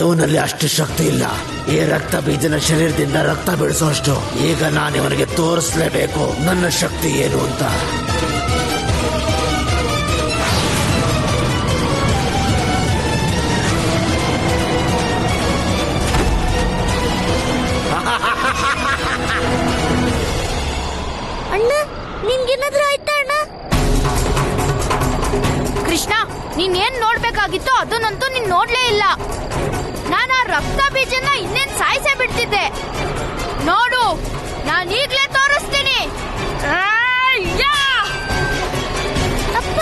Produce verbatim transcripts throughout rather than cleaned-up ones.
ಇವನಲ್ಲಿ ಅಷ್ಟು ಶಕ್ತಿ ಇಲ್ಲ. ಈ ರಕ್ತ ಬೀಜನ ಶರೀರದಿಂದ ರಕ್ತ ಬಿಡಿಸೋಷ್ಟು. ಈಗ ನಾನು ಇವನಿಗೆ ತೋರಿಸ್ಲೇಬೇಕು ನನ್ನ ಶಕ್ತಿ ಏನು ಅಂತ. ಅಣ್ಣ, ನಿಮ್ಗೇನಾದ್ರೂ ಆಯ್ತಾ ಅಣ್ಣ? ಕೃಷ್ಣ, ನೀನ್ ಏನ್ ನೋಡ್ಬೇಕಾಗಿತ್ತು ಅದನ್ನಂತೂ ನೀನ್ ನೋಡ್ಲೇ ಇಲ್ಲ. ನಾನು ಆ ರಕ್ತ ಬೀಜನ ಇನ್ನೇನ್ ಸಾಯಿಸೇ ಬಿಡ್ತಿದ್ದೆ. ನೋಡು, ನಾನು ಈಗ್ಲೇ ತೋರಿಸ್ತೀನಿ. ಅಪ್ಪ,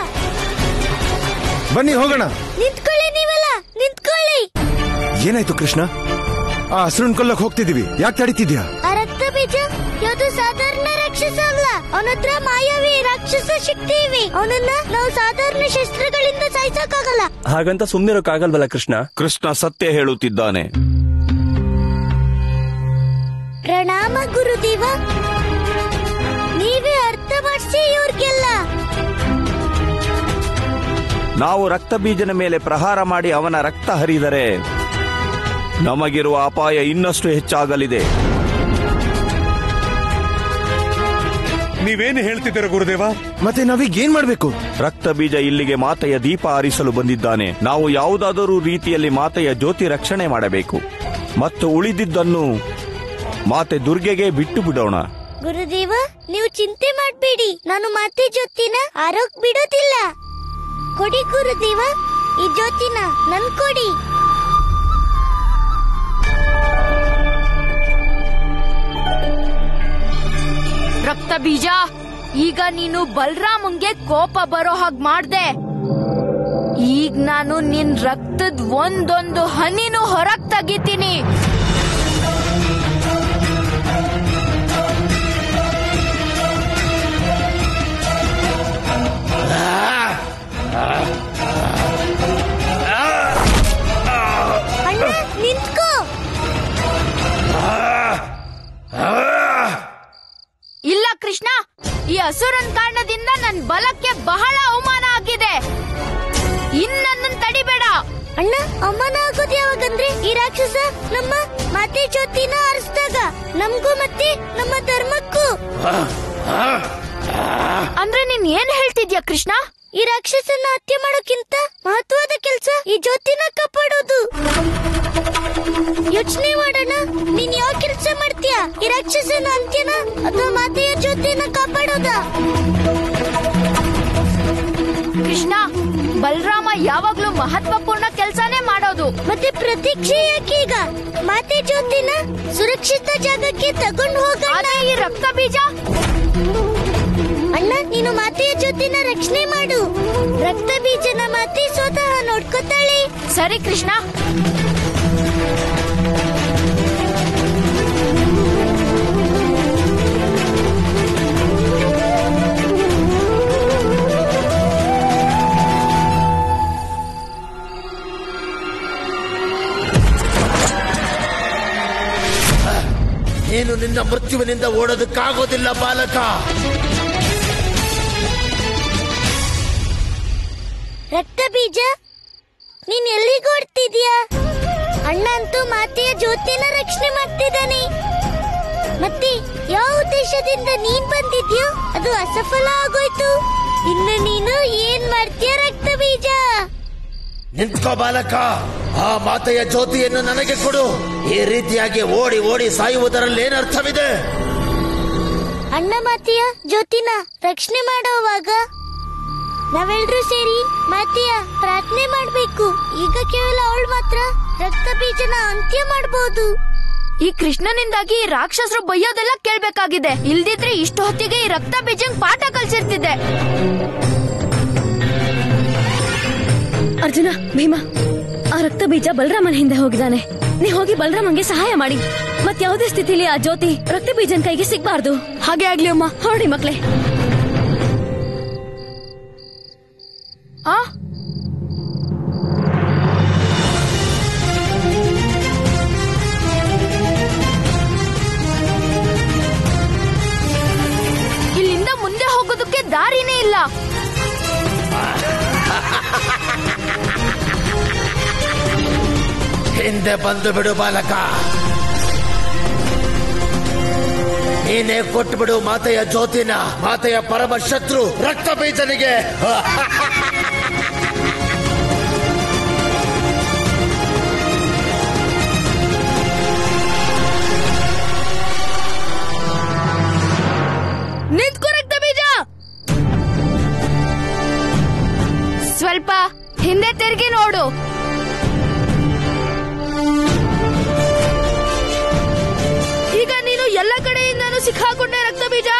ಬನ್ನಿ ಹೋಗೋಣ. ನಿಂತ್ಕೊಳ್ಳಿ, ನೀವೆಲ್ಲ ನಿಂತ್ಕೊಳ್ಳಿ. ಏನಾಯ್ತು ಕೃಷ್ಣ? ಆ ಹಸುರನ್ ಕೊಲ್ಲಕ್ ಹೋಗ್ತಿದೀವಿ, ಯಾಕೆ ತಡೀತಿದ್ಯಾ? ಆ ರಕ್ತ ಬೀಜ ಯಾವುದು ಸಾಧಾರಣ ರಾಕ್ಷಸ ಅಲ್ಲ. ಅವನತ್ರ ಮಾಯಾವಿ ರಾಕ್ಷಸ ಶಕ್ತಿ ಇವೆ. ಅವನನ್ನ ನಾವು ಸಾಧಾರಣ ಶಸ್ತ್ರಗಳಿಂದ ಸಾಯಿಸಕ್ಕಾಗಲ್ಲ. ಹಾಗಂತ ಸುಮ್ನಿರೋಕ್ಕಾಗಲ್ವಲ್ಲ ಕೃಷ್ಣ? ಕೃಷ್ಣ ಸತ್ಯ ಹೇಳುತ್ತಿದ್ದಾನೆ. ಪ್ರಣಾಮ ಗುರುದೇವ. ನೀವೇ ಅರ್ಥ ಮಾಡಿಸಿ ಇವ್ರಿಗೆಲ್ಲ. ನಾವು ರಕ್ತ ಬೀಜನ ಮೇಲೆ ಪ್ರಹಾರ ಮಾಡಿ ಅವನ ರಕ್ತ ಹರಿದರೆ ನಮಗಿರುವ ಅಪಾಯ ಇನ್ನಷ್ಟು ಹೆಚ್ಚಾಗಲಿದೆ. ನೀವೇನು ಹೇಳ್ತಿದ್ದೀರ ಗುರುದೇವ? ಮತ್ತೆ ನಾವೀಗ ಏನ್ ಮಾಡ್ಬೇಕು? ರಕ್ತ ಬೀಜ ಇಲ್ಲಿಗೆ ಮಾತೆಯ ದೀಪ ಆರಿಸಲು ಬಂದಿದ್ದಾನೆ. ನಾವು ಯಾವುದಾದರೂ ರೀತಿಯಲ್ಲಿ ಮಾತೆಯ ಜ್ಯೋತಿ ರಕ್ಷಣೆ ಮಾಡಬೇಕು ಮತ್ತು ಉಳಿದಿದ್ದನ್ನು ಮಾತೆ ದುರ್ಗೆಗೆ ಬಿಟ್ಟು ಬಿಡೋಣ. ಗುರುದೇವ, ನೀವು ಚಿಂತೆ ಮಾಡಬೇಡಿ. ನಾನು ಮಾತೆ ಜ್ಯೋತಿನ ಆರೋಗ್ ಬಿಡೋದಿಲ್ಲ. ಕೊಡಿ ಗುರುದೇವ, ಈ ಜ್ಯೋತಿನ ನನ್ ಕೊಡಿ. ರಕ್ತ ಬೀಜ, ಈಗ ನೀನು ಬಲರಾಮಂಗೆ ಕೋಪ ಬರೋ ಹಾಗೆ ಮಾಡ್ದೆ. ಈಗ ನಾನು ನಿನ್ ರಕ್ತದ ಒಂದೊಂದು ಹನಿನೂ ಹೊರಗ್ ತೆಗಿತೀನಿ. ಅಣ್ಣ, ನಿಂತ್ಕೋ. ಇಲ್ಲ ಕೃಷ್ಣ, ಈ ಅಸುರನ್ ಕಾರಣದಿಂದ ನನ್ ಬಲಕ್ಕೆ ಬಹಳ ಅವಮಾನ ಆಗಿದೆ. ಇನ್ನನ್ನ ತಡಿಬೇಡ. ಅಣ್ಣ, ಅವಮಾನ ಆಗೋದು ಯಾವಾಗಂದ್ರೆ ಈ ರಾಕ್ಷಸ ನಮ್ಮ ಮಾತೆ ಜ್ಯೋತಿನ ಆರಿಸಿದಾಗ ನಮಗೂ ಮತ್ತೆ ನಮ್ಮ ಧರ್ಮಕ್ಕೂ. ಅಂದ್ರೆ ನೀನ್ ಏನ್ ಹೇಳ್ತಿದ್ಯಾ ಕೃಷ್ಣ? ಈ ರಾಕ್ಷಸನ ಹತ್ಯೆ ಮಾಡೋಕ್ಕಿಂತ ಮಹತ್ವದ ಕೆಲಸ ಈ ಜ್ಯೋತಿನ ಕಾಪಾಡೋದು. ಯೋಚನೆ ಮಾಡೋಣ, ನೀನ್ ಯಾವ ಕೆಲಸ ಮಾಡ್ತೀಯಾ? ಈ ರಾಕ್ಷಸನ ಅಂತ್ಯನ ಅಥವಾ ಮಾತೆಯ ಜ್ಯೋತಿನ ಕಾಪಾಡೋದ? ಕೃಷ್ಣ, ಬಲರಾಮ ಯಾವಾಗ್ಲೂ ಮಹತ್ವಪೂರ್ಣ ಕೆಲಸನೇ ಮಾಡೋದು. ಮತ್ತೆ ಪ್ರತೀಕ್ಷೆ ಯಾಕೆ? ಈಗ ಮಾತೆ ಜ್ಯೋತಿನ ಸುರಕ್ಷಿತ ಜಾಗಕ್ಕೆ ತಗೊಂಡು ಹೋಗೋಣ. ಈ ರಕ್ತ ಬೀಜ ಅಣ್ಣ, ನೀನು ಮಾತೆಯ ಜ್ಯೋತಿನ ರಕ್ಷಣೆ ಮಾಡು. ರಕ್ತ ಬೀಜನ ಮಾತೆ ಸ್ವತಃ ನೋಡ್ಕೊತಾಳೆ. ಸರಿ ಕೃಷ್ಣ. ನೀನು ನಿನ್ನ ಮೃತ್ಯುವಿನಿಂದ ಓಡೋದಕ್ಕಾಗೋದಿಲ್ಲ ಬಾಲಕ. ರಕ್ತ ಬೀಜ, ನೀನ್ ಎಲ್ಲಿಗೆ ಓಡ್ತಿದ್ಯಾ? ಅಣ್ಣ ಅಂತೂ ಮಾತೆಯ ಜ್ಯೋತಿನ ರಕ್ಷಣೆ ಮಾಡ್ತಿದ್ದಾನೆ. ಮತ್ತೆ ಯಾವ ಉದ್ದೇಶದಿಂದ ನೀನ್ ಬಂದಿದ್ಯೋ ಅದು ಅಸಫಲ ಆಗೋಯ್ತು. ಇನ್ನು ನೀನು ಏನ್ ಮಾಡ್ತೀಯ ರಕ್ತ ಬೀಜ? ನಿಂತ್ಕೋ ಬಾಲಕ. ಆ ಮಾತೆಯ ಜ್ಯೋತಿಯನ್ನು ನನಗೆ ಕೊಡು. ಈ ರೀತಿಯಾಗಿ ಓಡಿ ಓಡಿ ಸಾಯುವುದರಲ್ಲಿ ಏನರ್ಥವಿದೆ? ಅಣ್ಣ ಮಾತೆಯ ಜ್ಯೋತಿನ ರಕ್ಷಣೆ ಮಾಡೋವಾಗ ನಾವೆಲ್ಲರೂ ಸೇರಿ ಮಾತೆಯ ಪ್ರಾರ್ಥನೆ ಮಾಡ್ಬೇಕು. ಈಗ ಕೇವಲ ಅವಳು ಮಾತ್ರ ರಕ್ತ ಬೀಜನ ಅಂತ್ಯ ಮಾಡಬಹುದು. ಈ ಕೃಷ್ಣನಿಂದಾಗಿ ಈ ರಾಕ್ಷಸರು ಬೈಯೋದೆಲ್ಲ ಕೇಳ್ಬೇಕಾಗಿದೆ. ಇಲ್ದಿದ್ರೆ ಇಷ್ಟು ಹೊತ್ತಿಗೆ ಈ ರಕ್ತ ಬೀಜಂಗ್ ಪಾಠ ಕಲ್ಸಿರ್ತಿದ್ದೆ. ಅರ್ಜುನ, ಭೀಮ, ಆ ರಕ್ತ ಬೀಜ ಬಲರಾಮನ ಹಿಂದೆ ಹೋಗಿದ್ದಾನೆ. ನೀ ಹೋಗಿ ಬಲರಾಮಂಗೆ ಸಹಾಯ ಮಾಡಿ. ಮತ್ ಯಾವುದೇ ಸ್ಥಿತಿಲಿ ಆ ಜ್ಯೋತಿ ರಕ್ತ ಬೀಜನ್ ಕೈಗೆ ಸಿಗ್ಬಾರ್ದು. ಹಾಗೆ ಆಗ್ಲಿ ಅಮ್ಮ. ಹೊರಡಿ ಮಕ್ಳೇ. ಆ ಇಲ್ಲಿಂದ ಮುಂದೆ ಹೋಗೋದಕ್ಕೆ ದಾರಿನೇ ಇಲ್ಲ. ಮುಂದೆ ಬಂದು ಬಿಡು ಬಾಲಕ. ನೀನೇ ಕೊಟ್ಬಿಡು ಮಾತೆಯ ಜ್ಯೋತಿನ ಮಾತೆಯ ಪರಮ ಶತ್ರು ರಕ್ತ ಬೀಜನಿಗೆ. ನಿಂತ್ಕೋ ರಕ್ತ ಬೀಜ. ಸ್ವಲ್ಪ ಹಿಂದೆ ತಿರುಗಿ ನೋಡು. ಈಗ ನೀನು ಎಲ್ಲ ಕಡೆಯಿಂದನೂ ಸಿಕ್ಕಾಕೊಂಡೆ ರಕ್ತ ಬೀಜ.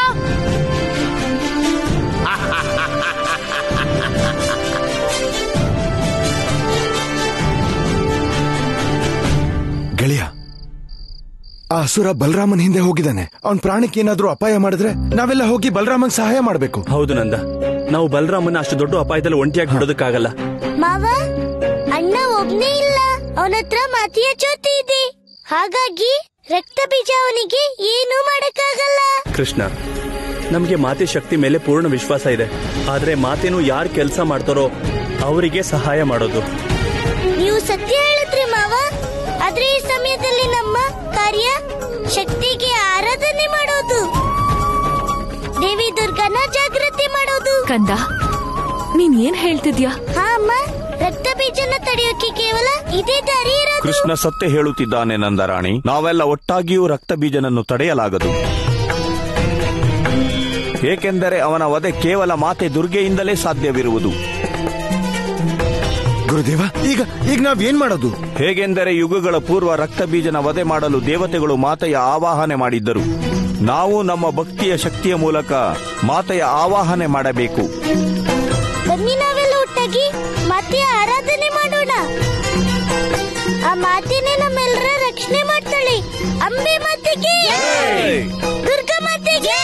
ಗೆಳೆಯ, ಆ ಅಸುರ ಬಲರಾಮನ್ ಹಿಂದೆ ಹೋಗಿದ್ದಾನೆ. ಅವನ್ ಪ್ರಾಣಕ್ಕೆ ಏನಾದ್ರೂ ಅಪಾಯ ಮಾಡಿದ್ರೆ ನಾವೆಲ್ಲ ಹೋಗಿ ಬಲರಾಮನ್ ಸಹಾಯ ಮಾಡಬೇಕು. ಹೌದು ನಂದ, ನಾವು ಬಲರಾಮನ ಅಷ್ಟು ದೊಡ್ಡ ಅಪಾಯದಲ್ಲಿ ಒಂಟಿಯಾಗಿ ಬಿಡೋದಕ್ಕಾಗಲ್ಲ. ಮಾವ, ಅಣ್ಣ ಒಬ್ನೇ ಇಲ್ಲ, ಅವನ ಹತ್ರ ಮಾತೆಯ ಜ್ಯೋತಿ ಇದೆ. ಹಾಗಾಗಿ ರಕ್ತ ಬೀಜ ಅವನಿಗೆ ಏನೂ ಮಾಡಕ್ಕಾಗಲ್ಲ. ಕೃಷ್ಣ, ನಮ್ಗೆ ಮಾತೆ ಶಕ್ತಿ ಮೇಲೆ ಪೂರ್ಣ ವಿಶ್ವಾಸ ಇದೆ. ಆದ್ರೆ ಮಾತೇನು ಯಾರು ಕೆಲಸ ಮಾಡ್ತಾರೋ ಅವರಿಗೆ ಸಹಾಯ ಮಾಡೋದು. ನೀವು ಸತ್ಯ ಹೇಳಿದ್ರಿ ಮಾವ. ಆದ್ರೆ ಈ ಸಮಯದಲ್ಲಿ ನಮ್ಮ ಕಾರ್ಯ ಶಕ್ತಿಗೆ ಆರಾಧನೆ ಮಾಡೋದು, ದೇವಿ ದುರ್ಗನ ಜಾಗೃತಿ ಮಾಡೋದು. ಕಂದ, ನೀನ್ ಏನ್ ಹೇಳ್ತಿದ್ಯಾ? ಹಾ ಅಮ್ಮ, ರಕ್ತ ಬೀಜನ ತಡೆಯೋಕೆ ಕೇವಲ ಇದೇ ದಾರಿ ಇರೋದು. ಕೃಷ್ಣ ಸತ್ಯ ಹೇಳುತ್ತಿದ್ದಾನೆ ನಂದರಾಣಿ. ನಾವೆಲ್ಲ ಒಟ್ಟಾಗಿಯೂ ರಕ್ತ ಬೀಜನನ್ನು ತಡೆಯಲಾಗದು. ಏಕೆಂದರೆ ಅವನ ವಧೆ ಕೇವಲ ಮಾತೆ ದುರ್ಗೆಯಿಂದಲೇ ಸಾಧ್ಯವಿರುವುದು. ಗುರುದೇವ, ಈಗ ಈಗ ನಾವೇನ್ ಮಾಡೋದು? ಹೇಗೆಂದರೆ ಯುಗಗಳ ಪೂರ್ವ ರಕ್ತ ಬೀಜನ ವಧೆ ಮಾಡಲು ದೇವತೆಗಳು ಮಾತೆಯ ಆವಾಹನೆ ಮಾಡಿದ್ದರು. ನಾವು ನಮ್ಮ ಭಕ್ತಿಯ ಶಕ್ತಿಯ ಮೂಲಕ ಮಾತೆಯ ಆವಾಹನೆ ಮಾಡಬೇಕು. ಬನ್ನಿ, ನಾವೆಲ್ಲ ಒಟ್ಟಾಗಿ ಮಾತೆಯ ಆರಾಧನೆ ಮಾಡೋಣ. ಆ ಮಾತೆನೇ ನಮ್ಮೆಲ್ಲರ ರಕ್ಷಣೆ ಮಾಡ್ತಾಳೆ. ಅಂಬೆ ಮಾತೆಗೆ, ದುರ್ಗಾ ಮಾತೆಗೆ.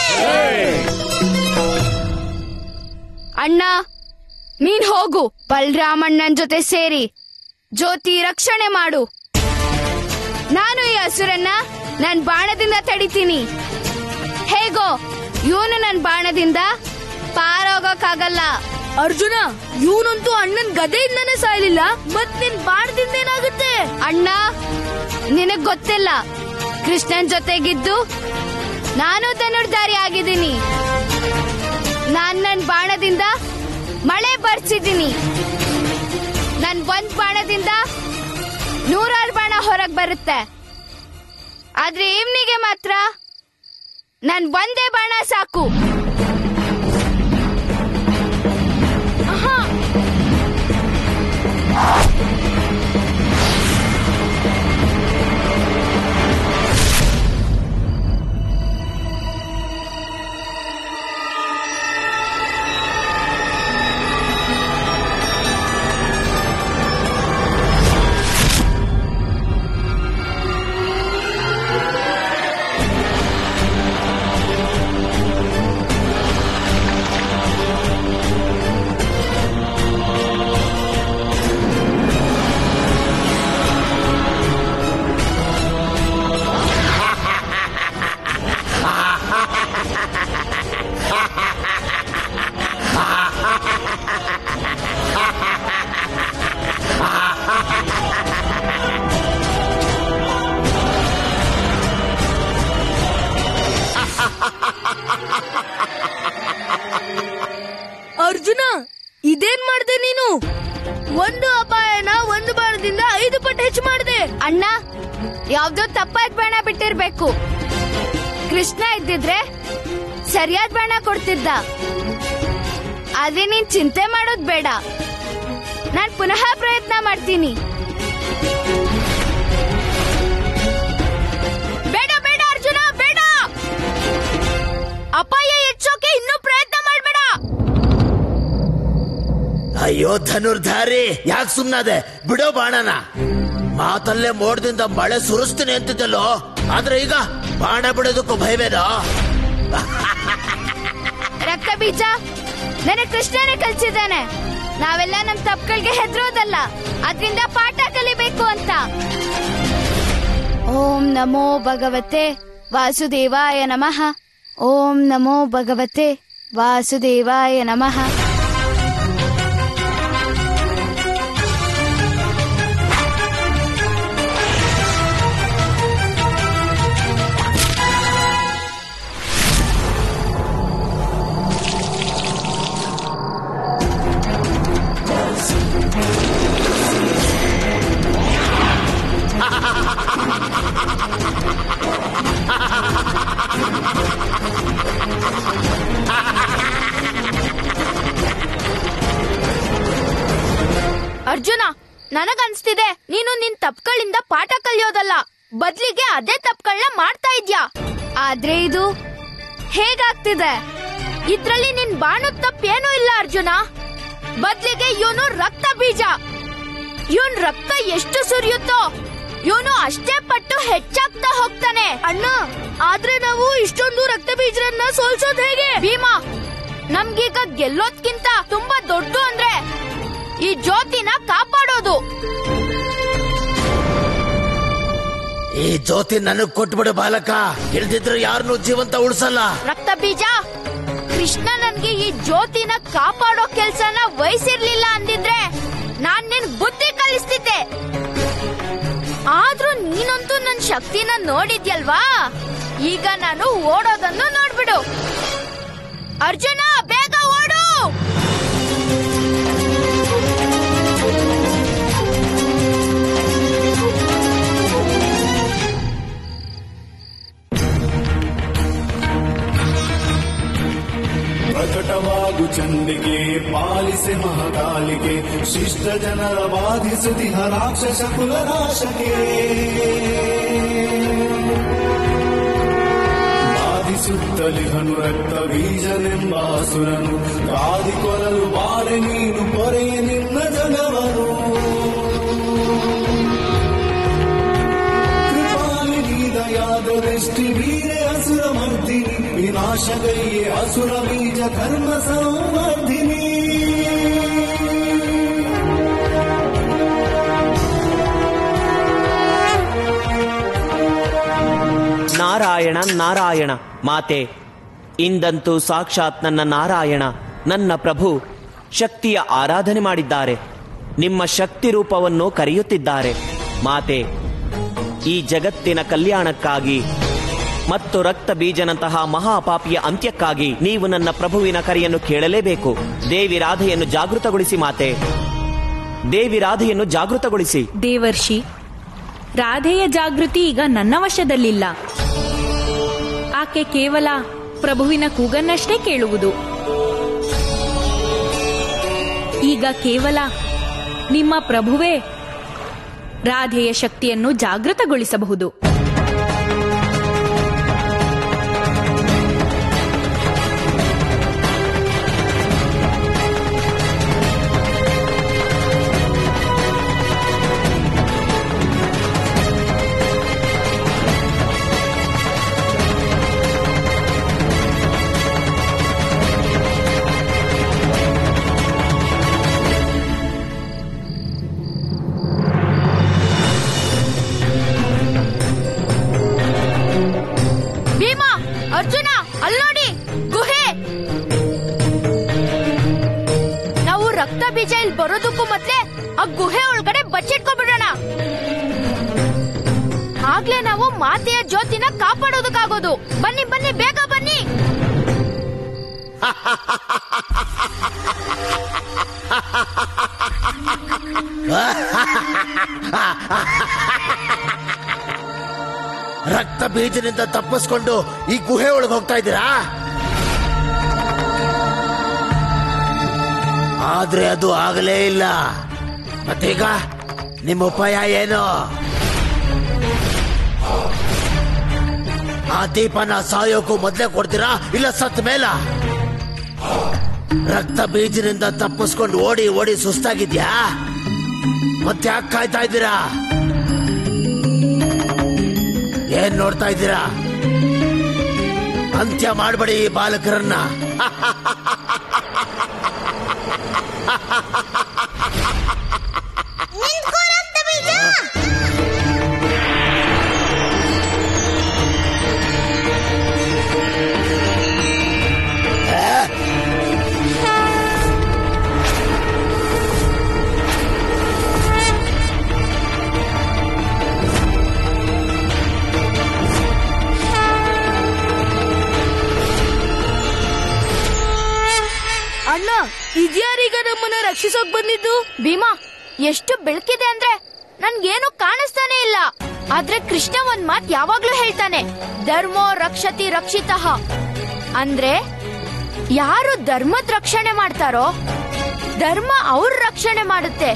ಅಣ್ಣ, ನೀನ್ ಹೋಗು, ಬಲರಾಮಣ್ಣನ್ ಜೊತೆ ಸೇರಿ ಜ್ಯೋತಿ ರಕ್ಷಣೆ ಮಾಡು. ನಾನು ಈ ಹಸುರನ್ನ ನನ್ ಬಾಣದಿಂದ ತಡಿತೀನಿ. ಹೇಗೋ ಇವನು ನನ್ ಬಾಣದಿಂದ ಪಾರೋಗಕ್ಕಾಗಲ್ಲ. ಅರ್ಜುನ, ಇವನಂತೂ ಅಣ್ಣನ್ ಗದೆಯಿಂದನೇ ಸಾಯ್ಲಿಲ್ಲ, ಮತ್ ನಿನ್ ಬಾಣದಿಂದ ಏನಾಗುತ್ತೆ? ಅಣ್ಣ, ನಿನಗ್ ಗೊತ್ತಿಲ್ಲ, ಕೃಷ್ಣನ್ ಜೊತೆಗಿದ್ದು ನಾನು ಧನುರ್ಧಾರಿ ಆಗಿದ್ದೀನಿ. ನಾನ್ ನನ್ ಬಾಣದಿಂದ ಮಳೆ ಬರ್ಸಿದ್ದೀನಿ. ನನ್ ಒಂದ್ ಬಾಣದಿಂದ ನೂರಾರು ಬಾಣ ಹೊರಗ್ ಬರುತ್ತೆ. ಆದ್ರೆ ಇವನಿಗೆ ಮಾತ್ರ ನನ್ ಒಂದೇ ಬಾಣ ಸಾಕು. ಅರ್ಜುನ, ಇದೇನ್ ಮಾಡ್ದೆ ನೀನು? ಒಂದು ಅಪಾಯನ ಒಂದು ಬಾಣದಿಂದ ಐದು ಪಟ್ಟು ಹೆಚ್ಚು ಮಾಡಿದೆ. ಅಣ್ಣ, ಯಾವ್ದೋ ತಪ್ಪಾದ ಬಾಣ ಬಿಟ್ಟಿರ್ಬೇಕು. ಕೃಷ್ಣ ಇದ್ದಿದ್ರೆ ಸರಿಯಾದ ಬಾಣ ಕೊಡ್ತಿದ್ದ. ಆದ್ರೆ ನೀನ್ ಚಿಂತೆ ಮಾಡೋದ್ ಬೇಡ, ನಾನ್ ಪುನಃ ಪ್ರಯತ್ನ ಮಾಡ್ತೀನಿ. ಬೇಡ ಬೇಡ ಅರ್ಜುನ, ಬೇಡ. ಅಪಾಯ ಹೆಚ್ಚೋಕೆ ಇನ್ನೂ ಪ್ರಯತ್ನ ಮಾಡ್ಬೇಡ. ಅಯ್ಯೋ ಧನುರ್ಧಾರಿ, ಯಾಕೆ ಸುಮ್ನಾದೆ? ಬಿಡೋ ಬಾಣನ. ಮಾತಲ್ಲೇ ಮೋಡದಿಂದ ಮಳೆ ಸುರಿಸ್ತೀನಿ ಅಂತಿದ್ದಲ್ಲೋ, ಆದ್ರೆ ಈಗ ಬಾಣ ಬಿಡೋದಕ್ಕೂ ಭಯವೇನೋ? ರಕ್ತ ಬೀಜ ನನಗೆ ಕೃಷ್ಣನೇ ಕಲ್ಸಿದ್ದಾನೆ. ನಾವೆಲ್ಲ ನಮ್ ತಪ್ಪುಗಳಿಗೆ ಹೆದರೋದಲ್ಲ, ಅದ್ರಿಂದ ಪಾಠ ಕಲಿಬೇಕು ಅಂತ. ಓಂ ನಮೋ ಭಗವತೆ ವಾಸುದೇವಾಯ ನಮಃ. ಓಂ ನಮೋ ಭಗವತೆ ವಾಸುದೇವಾಯ ನಮಃ. ಅರ್ಜುನ, ನನಗನ್ಸ್ತಿದೆ ನೀನು ನಿನ್ ತಪ್ಪುಗಳಿಂದ ಪಾಠ ಕಲಿಯೋದಲ್ಲ, ಬದ್ಲಿಗೆ ಅದೇ ತಪ್ಪುಗಳನ್ನ ಮಾಡ್ತಾ ಇದ್ಯಾ. ಆದ್ರೆ ಇದು ಹೇಗಾಗ್ತಿದೆ? ಇದ್ರಲ್ಲಿ ನಿನ್ ಬಾಣದ ತಪ್ಪೇನೂ ಇಲ್ಲ ಅರ್ಜುನ. ಬದ್ಲಿಗೆ ಇವನು ರಕ್ತ ಬೀಜ. ಇವನ್ ರಕ್ತ ಎಷ್ಟು ಸುರಿಯುತ್ತೋ ಇವನು ಅಷ್ಟೇ ಪಟ್ಟು ಹೆಚ್ಚಾಗ್ತಾ ಹೋಗ್ತಾನೆ. ಅಣ್ಣ, ಆದ್ರೆ ನಾವು ಇಷ್ಟೊಂದು ರಕ್ತ ಬೀಜರನ್ನ ಸೋಲ್ಸೋದ್ ಹೇಗೆ? ಭೀಮಾ, ನಮ್ಗೀಗ ಗೆಲ್ಲೋದ್ಕಿಂತ ತುಂಬಾ ದೊಡ್ಡ ಅಂದ್ರೆ ಈ ಜ್ಯೋತಿನ ಕಾಪಾಡೋದು. ಈ ಜ್ಯೋತಿ ನನಗ್ ಕೊಟ್ಬಿಡು ಬಾಲಕ, ಇಲ್ದಿದ್ರೆ ಯಾರನ್ನೂ ಜೀವಂತ ಉಳಿಸಲ್ಲ. ರಕ್ತ ಬೀಜ, ಕೃಷ್ಣ ನನ್ಗೆ ಈ ಜ್ಯೋತಿನ ಕಾಪಾಡೋ ಕೆಲ್ಸನ ವಹಿಸಿರ್ಲಿಲ್ಲ ಅಂದಿದ್ರೆ ನಾನ್ ನಿನ್ ಬುದ್ಧಿ ಕಲಿಸ್ತಿದ್ದೆ. ಆದ್ರೂ ನೀನಂತೂ ನನ್ ಶಕ್ತಿನ ನೋಡಿದ್ಯಲ್ವಾ, ಈಗ ನಾನು ಓಡೋದನ್ನು ನೋಡ್ಬಿಡು. ಅರ್ಜುನ, ಬೇಗ ಓಡು. ಪ್ರಕಟವಾಗು ಚಂಡಿಗೆ, ಪಾಲಿಸೆ ಮಹಾಕಾಲಿಗೆ, ಶಿಷ್ಟ ಜನರ ಬಾಧಿಸುತ್ತಿಹ ರಾಕ್ಷಸ ಕುಲನಾಶಕ್ಕೆ. ಬಾಧಿಸುತ್ತಲಿಹನು ರಕ್ತ ಬೀಜನೆಂಬ ಅಸುರನು, ಕಾದಿಕೊರಲು ಬಾರೆ ನೀನು ಕೊರೆಯ ನಿನ್ನ ಜಗವನು. ದೃಷ್ಟಿ ವೀರೆ ಅಸುರ ಮರ್ದಿನಿ, ವಿನಾಶಗೈಯೇ ಅಸುರ ಬೀಜ ಧರ್ಮ ಸಂವರ್ಧಿನಿ. ನಾರಾಯಣ ನಾರಾಯಣ ಮಾತೆ, ಇಂದಂತೂ ಸಾಕ್ಷಾತ್ ನನ್ನ ನಾರಾಯಣ ನನ್ನ ಪ್ರಭು ಶಕ್ತಿಯ ಆರಾಧನೆ ಮಾಡಿದ್ದಾರೆ. ನಿಮ್ಮ ಶಕ್ತಿ ರೂಪವನ್ನು ಕರೆಯುತ್ತಿದ್ದಾರೆ. ಮಾತೆ, ಈ ಜಗತ್ತಿನ ಕಲ್ಯಾಣಕ್ಕಾಗಿ ಮತ್ತು ರಕ್ತ ಬೀಜನಂತಹ ಮಹಾಪಾಪಿಯ ಅಂತ್ಯಕ್ಕಾಗಿ ನೀವು ನನ್ನ ಪ್ರಭುವಿನ ಕರೆಯನ್ನು ಕೇಳಲೇಬೇಕು. ದೇವಿ ರಾಧೆಯನ್ನು ಜಾಗೃತಗೊಳಿಸಿ ಮಾತೆ, ದೇವಿ ರಾಧೆಯನ್ನು ಜಾಗೃತಗೊಳಿಸಿ. ದೇವರ್ಷಿ, ರಾಧೆಯ ಜಾಗೃತಿ ಈಗ ನನ್ನ ವಶದಲ್ಲಿಲ್ಲ. ಆಕೆ ಕೇವಲ ಪ್ರಭುವಿನ ಕೂಗನ್ನಷ್ಟೇ ಕೇಳುವುದು. ಈಗ ಕೇವಲ ನಿಮ್ಮ ಪ್ರಭುವೇ ರಾಧೆಯ ಶಕ್ತಿಯನ್ನು ಜಾಗೃತಗೊಳಿಸಬಹುದು. ಅರ್ಜುನ, ಅಲ್ಲೋಡಿ ಗುಹೆ. ನಾವು ರಕ್ತ ಬೀಜ ಇಲ್ಲಿ ಬರೋದಕ್ಕೂ ಮೊದ್ಲೇ ಆ ಗುಹೆ ಒಳಗಡೆ ಬಚ್ಚಿಟ್ಕೊಬಿಡೋಣ. ಆಗ್ಲೇ ನಾವು ಮಾತೆಯ ಜ್ಯೋತಿನ ಕಾಪಾಡೋದಕ್ಕಾಗೋದು. ಬನ್ನಿ ಬನ್ನಿ, ಬೇಗ ಬನ್ನಿ. ರಕ್ತ ಬೀಜನಿಂದ ತಪ್ಪಿಸ್ಕೊಂಡು ಈ ಗುಹೆ ಒಳಗೆ ಹೋಗ್ತಾ ಇದ್ದೀರಾ? ಆದ್ರೆ ಅದು ಆಗಲೇ ಇಲ್ಲ. ಮತ್ತೀಗ ನಿಮ್ಮ ಉಪಾಯ ಏನು? ಆ ದೀಪನ ಸಾಯೋಕು ಮೊದ್ಲೇ ಕೊಡ್ತೀರಾ, ಇಲ್ಲ ಸತ್ ಮೇಲ? ರಕ್ತ ಬೀಜನಿಂದ ತಪ್ಪಿಸ್ಕೊಂಡು ಓಡಿ ಓಡಿ ಸುಸ್ತಾಗಿದ್ಯಾ? ಮತ್ತೆ ಯಾಕೆ ಕಾಯ್ತಾ ಇದ್ದೀರಾ? ಏನ್ ನೋಡ್ತಾ ಇದ್ದೀರಾ? ಅಂತ್ಯ ಮಾಡಬೇಡಿ ಈ ಬಾಲಕರನ್ನ. ಅಣ್ಣ, ಇದ್ಯಾರೀಗ ನಮ್ಮನ್ನ ರಕ್ಷಿಸೋಕ್ ಬಂದಿದ್ದು? ಭೀಮಾ, ಎಷ್ಟು ಬೆಳಕಿದೆ ಅಂದ್ರೆ ನನ್ಗೇನು ಕಾಣಿಸ್ತಾನೆ ಇಲ್ಲ. ಆದ್ರೆ ಕೃಷ್ಣ ಒಂದ್ ಮಾತ್ ಯಾವಾಗ್ಲೂ ಹೇಳ್ತಾನೆ, ಧರ್ಮೋ ರಕ್ಷತಿ ರಕ್ಷಿತಃ. ಅಂದ್ರೆ ಯಾರು ಧರ್ಮದ ರಕ್ಷಣೆ ಮಾಡ್ತಾರೋ ಧರ್ಮ ಅವ್ರ ರಕ್ಷಣೆ ಮಾಡುತ್ತೆ.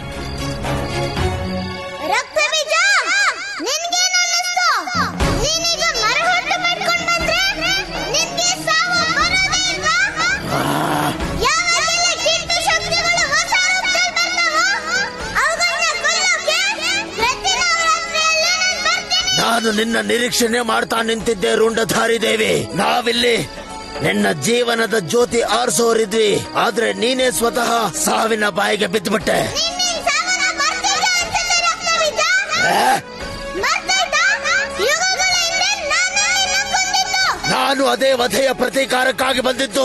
ನಾನು ನಿನ್ನ ನಿರೀಕ್ಷಣೆ ಮಾಡ್ತಾ ನಿಂತಿದ್ದೆ ರುಂಡಧಾರಿ ದೇವಿ. ನಾವಿಲ್ಲಿ ನಿನ್ನ ಜೀವನದ ಜ್ಯೋತಿ ಆರಿಸೋರಿದ್ವಿ, ಆದ್ರೆ ನೀನೇ ಸ್ವತಃ ಸಾವಿನ ಬಾಯಿಗೆ ಬಿದ್ದುಬಿಟ್ಟೆ. ನಾನು ಅದೇ ವಧೆಯ ಪ್ರತೀಕಾರಕ್ಕಾಗಿ ಬಂದಿದ್ದು.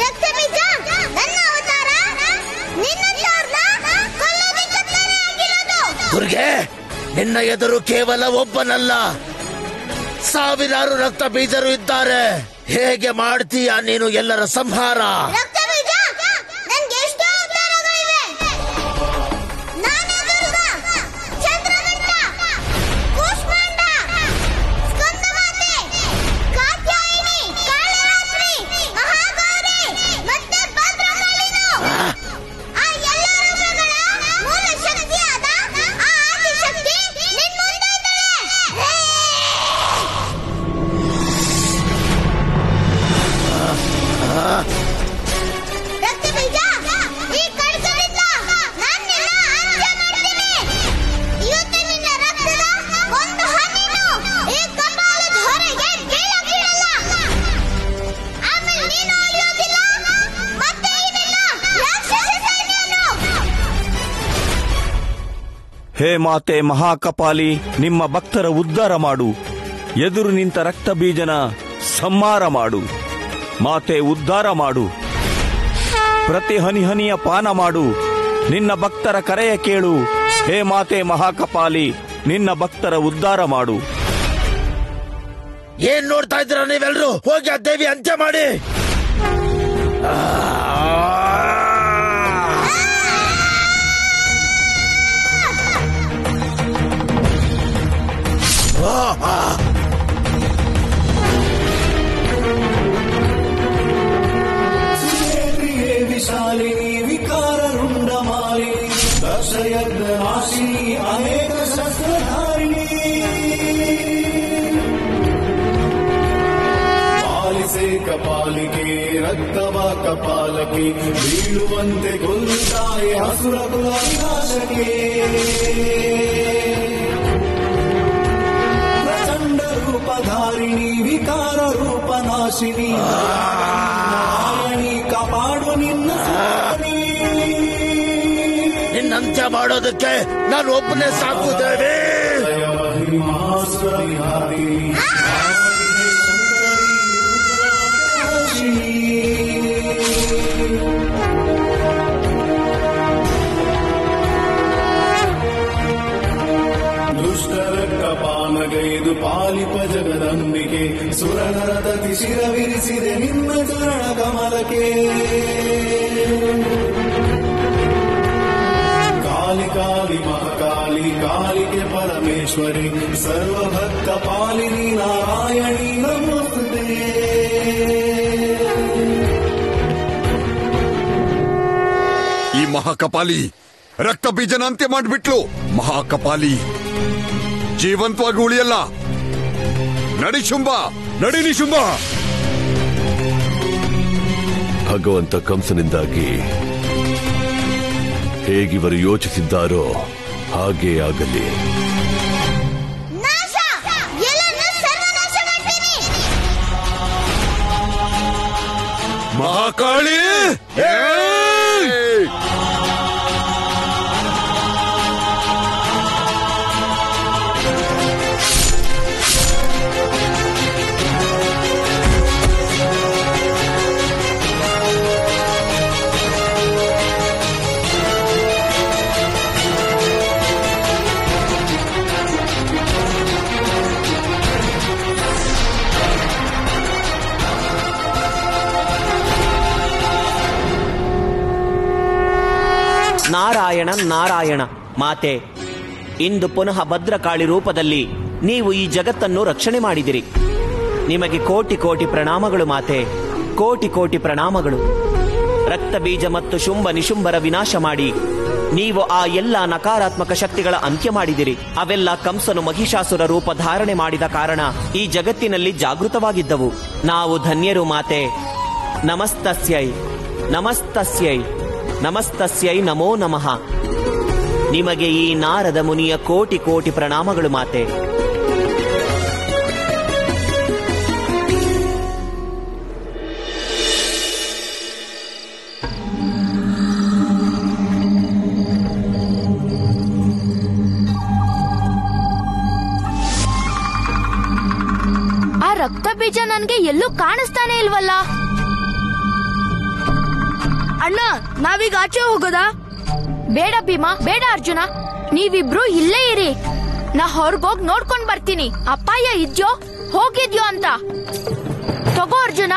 ದುರ್ಗೆ, ನಿನ್ನ ಎದುರು ಕೇವಲ ಒಬ್ಬನಲ್ಲ, ಸಾವಿರಾರು ರಕ್ತ ಬೀಜರು ಇದ್ದಾರೆ. ಹೇಗೆ ಮಾಡ್ತೀಯ ನೀನು ಎಲ್ಲರ ಸಂಹಾರ? ಹೇ ಮಾತೆ ಮಹಾಕಪಾಲಿ, ನಿಮ್ಮ ಭಕ್ತರ ಉದ್ಧಾರ ಮಾಡು. ಎದುರು ನಿಂತ ರಕ್ತ ಬೀಜನ ಸಂಹಾರ ಮಾಡು. ಮಾತೆ ಉದ್ಧಾರ ಮಾಡು. ಪ್ರತಿ ಹನಿ ಹನಿಯ ಪಾನ ಮಾಡು. ನಿನ್ನ ಭಕ್ತರ ಕರೆಯ ಕೇಳು. ಹೇ ಮಾತೆ ಮಹಾಕಪಾಲಿ, ನಿನ್ನ ಭಕ್ತರ ಉದ್ಧಾರ ಮಾಡು. ಏನ್ ನೋಡ್ತಾ ಇದ್ದೀರಾ ನೀವೆಲ್ಲರೂ? ಹೋಗಿ ಆ ದೇವಿ ಅಂತ್ಯ ಮಾಡಿ. ವಿಶಾಲಿನಿ ವಿಕಾರ ರುಂಡ ಮಾಲಿನಿ ದಶಯಜ್ಞ ನಾಶಿನಿ ಅನೇಕ ಶಸ್ತ್ರಧಾರಿಣಿ ಪಾಲಿಸೆ ಕಪಾಲಿಕೆ ರಕ್ತವ ಕಪಾಲಕ್ಕೆ ಬೀಳುವಂತೆ ಕೊಲ್ಲುತ್ತಾಯೆ ಅಸುರ ಕುಲ ವಿನಾಶಕ್ಕೆ ಪ್ರಚಂಡ ರೂಪಧಾರಿಣಿ ವಿಕಾರ ರೂಪ ನಾಶಿನಿ ಕಾಪಾಡು ನಿನ್ನ ನಿನ್ನಂತ್ಯ ಮಾಡೋದಕ್ಕೆ ನಾನು ಒಬ್ಬನೇ ಸಾಕು ದೇವಿ. ದುಷ್ಟರ ಕಪಾಲಗೈದು ಪಾಲಿಪ ಜಗದಂಬಿಕೆ ಸುರನರದತಿ ಶಿರವಿರಿಸಿದೆ ನಿನ್ನ ಚರಣ ಕಮಲಕ್ಕೆ. ಕಾಲಿ ಕಾಲಿ ಮಹಾಕಾಲಿ ಕಾಲಿಕೆ ಪರಮೇಶ್ವರಿ ಸರ್ವಭಕ್ತ ಪಾಲಿನಿ ನಾರಾಯಣಿ ನಮೋಸ್ತುತೆ. ಈ ಮಹಾಕಪಾಲಿ ರಕ್ತ ಬೀಜನ ಅಂತ್ಯ ಮಾಡಿಬಿಟ್ಲು. ಮಹಾಕಪಾಲಿ ಜೀವಂತವಾಗಿ ಉಳಿಯಲ್ಲ. ನಡಿ ಶುಂಭ, ನಡಿ ನಿಶುಂಭ. ಭಗವಂತ ಕಂಸನಿಂದಾಗಿ ಹೇಗಿವರು ಯೋಚಿಸಿದ್ದಾರೋ ಹಾಗೇ ಆಗಲಿ. ಮಹಾಕಾಳಿ ನಾರಾಯಣ ನಾರಾಯಣ ಮಾತೆ, ಇಂದು ಪುನಃ ಭದ್ರಕಾಳಿ ರೂಪದಲ್ಲಿ ನೀವು ಈ ಜಗತ್ತನ್ನು ರಕ್ಷಣೆ ಮಾಡಿದಿರಿ. ನಿಮಗೆ ಕೋಟಿ ಕೋಟಿ ಪ್ರಣಾಮಗಳು ಮಾತೆ, ಕೋಟಿ ಕೋಟಿ ಪ್ರಣಾಮಗಳು. ರಕ್ತ ಬೀಜ ಮತ್ತು ಶುಂಭ ನಿಶುಂಭರ ವಿನಾಶ ಮಾಡಿ ನೀವು ಆ ಎಲ್ಲ ನಕಾರಾತ್ಮಕ ಶಕ್ತಿಗಳ ಅಂತ್ಯ ಮಾಡಿದಿರಿ. ಅವೆಲ್ಲ ಕಂಸನು ಮಹಿಷಾಸುರ ರೂಪ ಧಾರಣೆ ಮಾಡಿದ ಕಾರಣ ಈ ಜಗತ್ತಿನಲ್ಲಿ ಜಾಗೃತವಾಗಿದ್ದವು. ನಾವು ಧನ್ಯರು ಮಾತೆ. ನಮಸ್ತಸ್ಯೈ ನಮಸ್ತಸ್ಯೈ ನಮಸ್ತಸ್ಯೈ ನಮೋ ನಮಃ. ನಿಮಗೆ ಈ ನಾರದ ಮುನಿಯ ಕೋಟಿ ಕೋಟಿ ಪ್ರಣಾಮಗಳು ಮಾತೆ. ಆ ರಕ್ತ ಬೀಜ ನನ್ಗೆ ಎಲ್ಲೂ ಕಾಣಿಸ್ತಾನೆ ಇಲ್ವಲ್ಲ. ಅಣ್ಣ, ನಾವೀಗ ಆಚೆ ಹೋಗೋದಾ? ಬೇಡ ಭೀಮಾ, ಬೇಡ ಅರ್ಜುನ, ನೀವಿಬ್ರು ಇಲ್ಲೇ ಇರಿ. ನಾ ಹೊರಗೋಗ್ ನೋಡ್ಕೊಂಡ್ ಬರ್ತೀನಿ. ಅಪಾಯ ಇದ್ಯೋ ಹೋಗಿದ್ಯೋ ಅಂತ. ತಗೋ ಅರ್ಜುನ.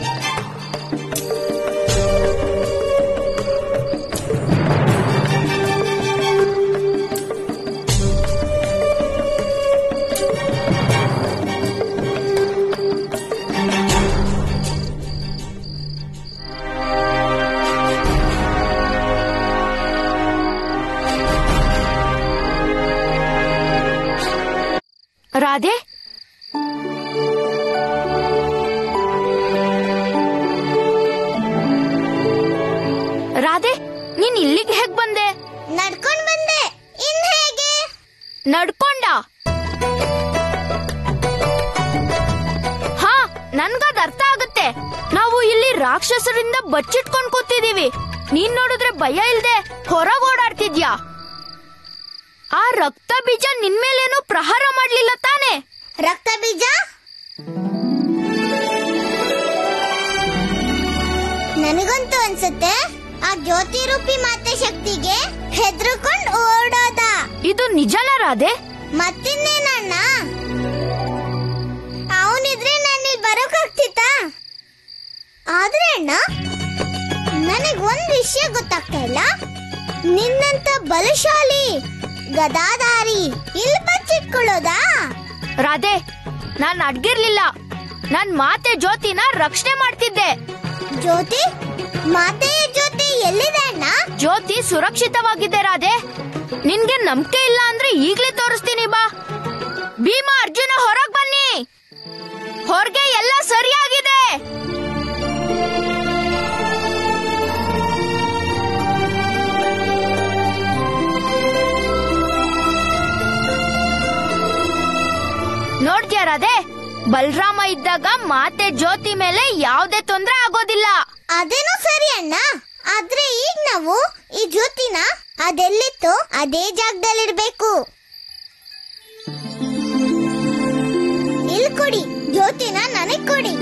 ರಾಧೆ, ರಾಧೆ, ನೀನ್ ಇಲ್ಲಿಗೆ ಹೇಗ್ ಬಂದೆ? ನಡ್ಕೊಂಡ್ ಬಂದೆ. ಇನ್ ಹೇಗೆ? ನಡ್ಕೊಂಡ? ಹಾ, ನನ್ಗದ್ ಅರ್ಥ ಆಗುತ್ತೆ. ನಾವು ಇಲ್ಲಿ ರಾಕ್ಷಸರಿಂದ ಬಚ್ಚಿಟ್ಕೊಂಡ್ ಕೂತಿದೀವಿ. ನೀನ್ ನೋಡಿದ್ರೆ ಭಯ ಇಲ್ದೆ ಹೊರಗ್ ಓಡಾಡ್ತಿದ್ಯಾ? ಆ ರಕ್ತ ಬೀಜ ನಿನ್ಮೇಲೇನು ಪ್ರಹಾರ ಮಾಡ್ಲಿಲ್ಲ ತಾನೆ? ರಕ್ತ ಬೀಜ? ನನಗಂತೂ ಅನ್ಸುತ್ತೆ ಆ ಜ್ಯೋತಿ ರೂಪಿ ಮಾತೆ ಶಕ್ತಿಗೆ ಹೆದರ್ಕೊಂಡ್ ಓಡೋದ. ಇದು ನಿಜನ ರಾಧೆ? ಮತ್ತಿನ್ನೇನಣ್ಣ, ಅವನಿದ್ರೆ ನಾನು ಬರೋಕಾಗ್ತಿತ್ತ? ಆದ್ರೆ ಅಣ್ಣ, ನನಗ್ ಒಂದ್ ವಿಷಯ ಗೊತ್ತಾಗ್ತಾ ಇಲ್ಲ. ನಿನ್ನಂತ ಬಲಶಾಲಿ ಗದಾಧಾರಿ ಇಲ್ಲಿ ಬಚ್ಚಿಟ್ಕೊಳ್ಳೋದಾ? ರಾಧೆ, ನಾನ್ ಅಡ್ಗಿರ್ಲಿಲ್ಲ. ನಾನ್ ಮಾತೆ ಜ್ಯೋತಿನ ರಕ್ಷಣೆ ಮಾಡ್ತಿದ್ದೆ. ಜ್ಯೋತಿ? ಮಾತೆಯ ಜ್ಯೋತಿ ಎಲ್ಲಿದೆ ಅಣ್ಣ? ಜ್ಯೋತಿ ಸುರಕ್ಷಿತವಾಗಿದೆ ರಾಧೆ. ನಿನ್ಗೆ ನಂಬಿಕೆ ಇಲ್ಲ ಅಂದ್ರೆ ಈಗ್ಲೇ ತೋರಿಸ್ತೀನಿ ಬಾ. ಭೀಮಾ, ಅರ್ಜುನ, ಹೊರಗ್ ಬನ್ನಿ. ಹೊರಗೆ ಎಲ್ಲ ಸರಿಯಾಗಿದೆ. ನೋಡ್ತೀಯ ರಾಧೆ, ಬಲರಾಮ ಇದ್ದಾಗ ಮಾತೆ ಜ್ಯೋತಿ ಮೇಲೆ ಯಾವುದೇ ತೊಂದರೆ ಆಗೋದಿಲ್ಲ. ಅದೇನೋ ಸರಿ ಅಣ್ಣ. ಆದ್ರೆ ಈಗ ನಾವು ಈ ಜ್ಯೋತಿನ ಅದೆಲ್ಲಿತ್ತು ಅದೇ ಜಾಗದಲ್ಲಿರ್ಬೇಕು. ಇಲ್ಲಿ ಕೊಡಿ ಜ್ಯೋತಿನ, ನನಗ್ ಕೊಡಿ.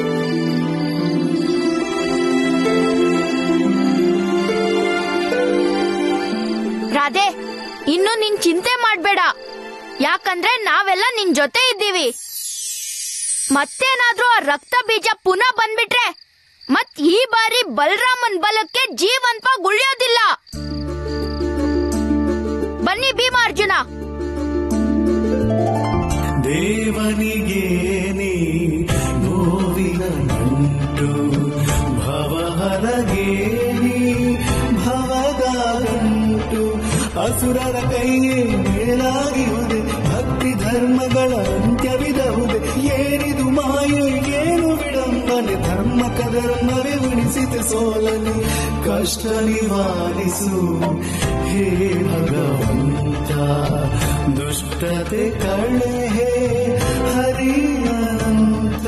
ರಾಧೆ, ಇನ್ನು ನೀನ್ ಚಿಂತೆ ಮಾಡ್ಬೇಡ. ಯಾಕಂದ್ರೆ ನಾವೆಲ್ಲ ನಿನ್ ಜೊತೆ ಇದ್ದೀವಿ. ಮತ್ತೇನಾದ್ರೂ ಆ ರಕ್ತ ಬೀಜ ಪುನಃ ಬಂದ್ಬಿಟ್ರೆ ಮತ್ ಈ ಬಾರಿ ಬಲರಾಮನ್ ಬಲಕ್ಕೆ ಜೀವಂತವಾಗಿ ಉಳಿಯೋದಿಲ್ಲ. ಬನ್ನಿ ಭೀಮಾ, ಅರ್ಜುನ. ದೇವನಿಗೇನೆ ನೋವಿನ ನಂಟು, ಭವಹರಗೇನಿ ಭವದಂಟು. ಅಸುರರ ಕೈಯೇ ಮೇಲಾಗಿರುವುದೇ, ಭಕ್ತಿ ಧರ್ಮಗಳ ಅಂತ್ಯವಿದಹುದೇ. ಏನಿದು ಮಾಯೆ, ಏನು ವಿಡಂಬನೆ, ಧರ್ಮ ಕಧರ್ಮವೇ ಉಳಿಸಿತು ಸೋಲನೆ. ಕಷ್ಟ ನಿವಾರಿಸು ಹೇ ಭಗವಂತ, ದುಷ್ಟತೆ ಕಳೆ ಹೇ ಹರಿಯಂತ.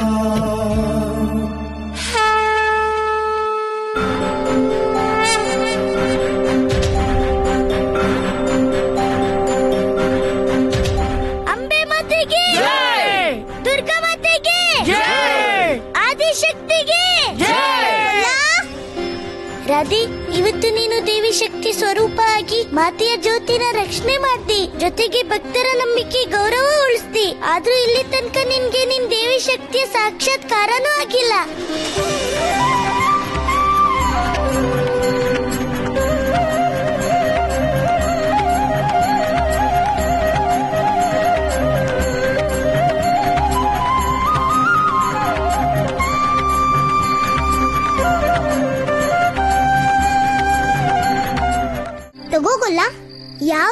ರಾಧೆ, ಇವತ್ತು ನೀನು ದೇವಿ ಶಕ್ತಿ ಸ್ವರೂಪ ಆಗಿ ಮಾತೆಯ ಜ್ಯೋತಿನ ರಕ್ಷಣೆ ಮಾಡ್ದಿ, ಜೊತೆಗೆ ಭಕ್ತರ ನಂಬಿಕೆ ಗೌರವ ಉಳಿಸ್ದಿ. ಆದ್ರೂ ಇಲ್ಲಿ ತನಕ ನಿನ್ಗೆ ನಿನ್ ದೇವಿ ಶಕ್ತಿಯ ಸಾಕ್ಷಾತ್ಕಾರನೂ ಆಗಿಲ್ಲ.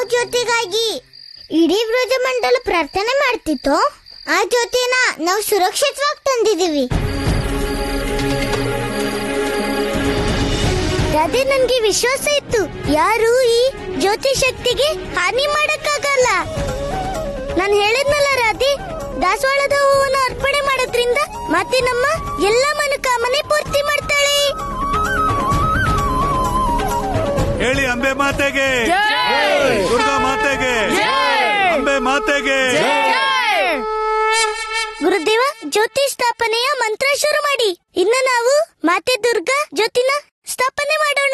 ಜ್ಯೋತಿಗಾಗಿ ಇಡೀ ಬ್ರಜಮಂಡಲ ಪ್ರಾರ್ಥನೆ ಮಾಡ್ತಿತ್ತು, ಆ ಜ್ಯೋತಿನ ನಾವು ಸುರಕ್ಷಿತವಾಗಿ ತಂದಿದೀವಿ. ರಾಧೆ, ನನ್ಗೆ ವಿಶ್ವಾಸ ಇತ್ತು ಯಾರು ಈ ಜ್ಯೋತಿ ಶಕ್ತಿಗೆ ಹಾನಿ ಮಾಡಕ್ಕಾಗಲ್ಲ. ನಾನು ಹೇಳಿದ್ನಲ್ಲ ರಾಧೆ, ದಾಸವಾಳದ ಹೂವನ್ನು ಅರ್ಪಣೆ ಮಾಡೋದ್ರಿಂದ ಮತ್ತೆ ನಮ್ಮ ಎಲ್ಲ ಮನೋಕಾಮನೆ ಪೂರ್ತಿ ಮಾಡ್ತಾಳೆ. ಹೇಳಿ ಅಂಬೆ ಮಾತೆಗೆ, ದುರ್ಗಾ ಮಾತೆಗೆ, ಅಂಬೆ ಮಾತೆಗೆ. ಗುರುದೇವ, ಜ್ಯೋತಿ ಸ್ಥಾಪನೆಯ ಮಂತ್ರ ಶುರು ಮಾಡಿ. ಇನ್ನು ನಾವು ಮಾತೆ ದುರ್ಗಾ ಜ್ಯೋತಿನ ಸ್ಥಾಪನೆ ಮಾಡೋಣ.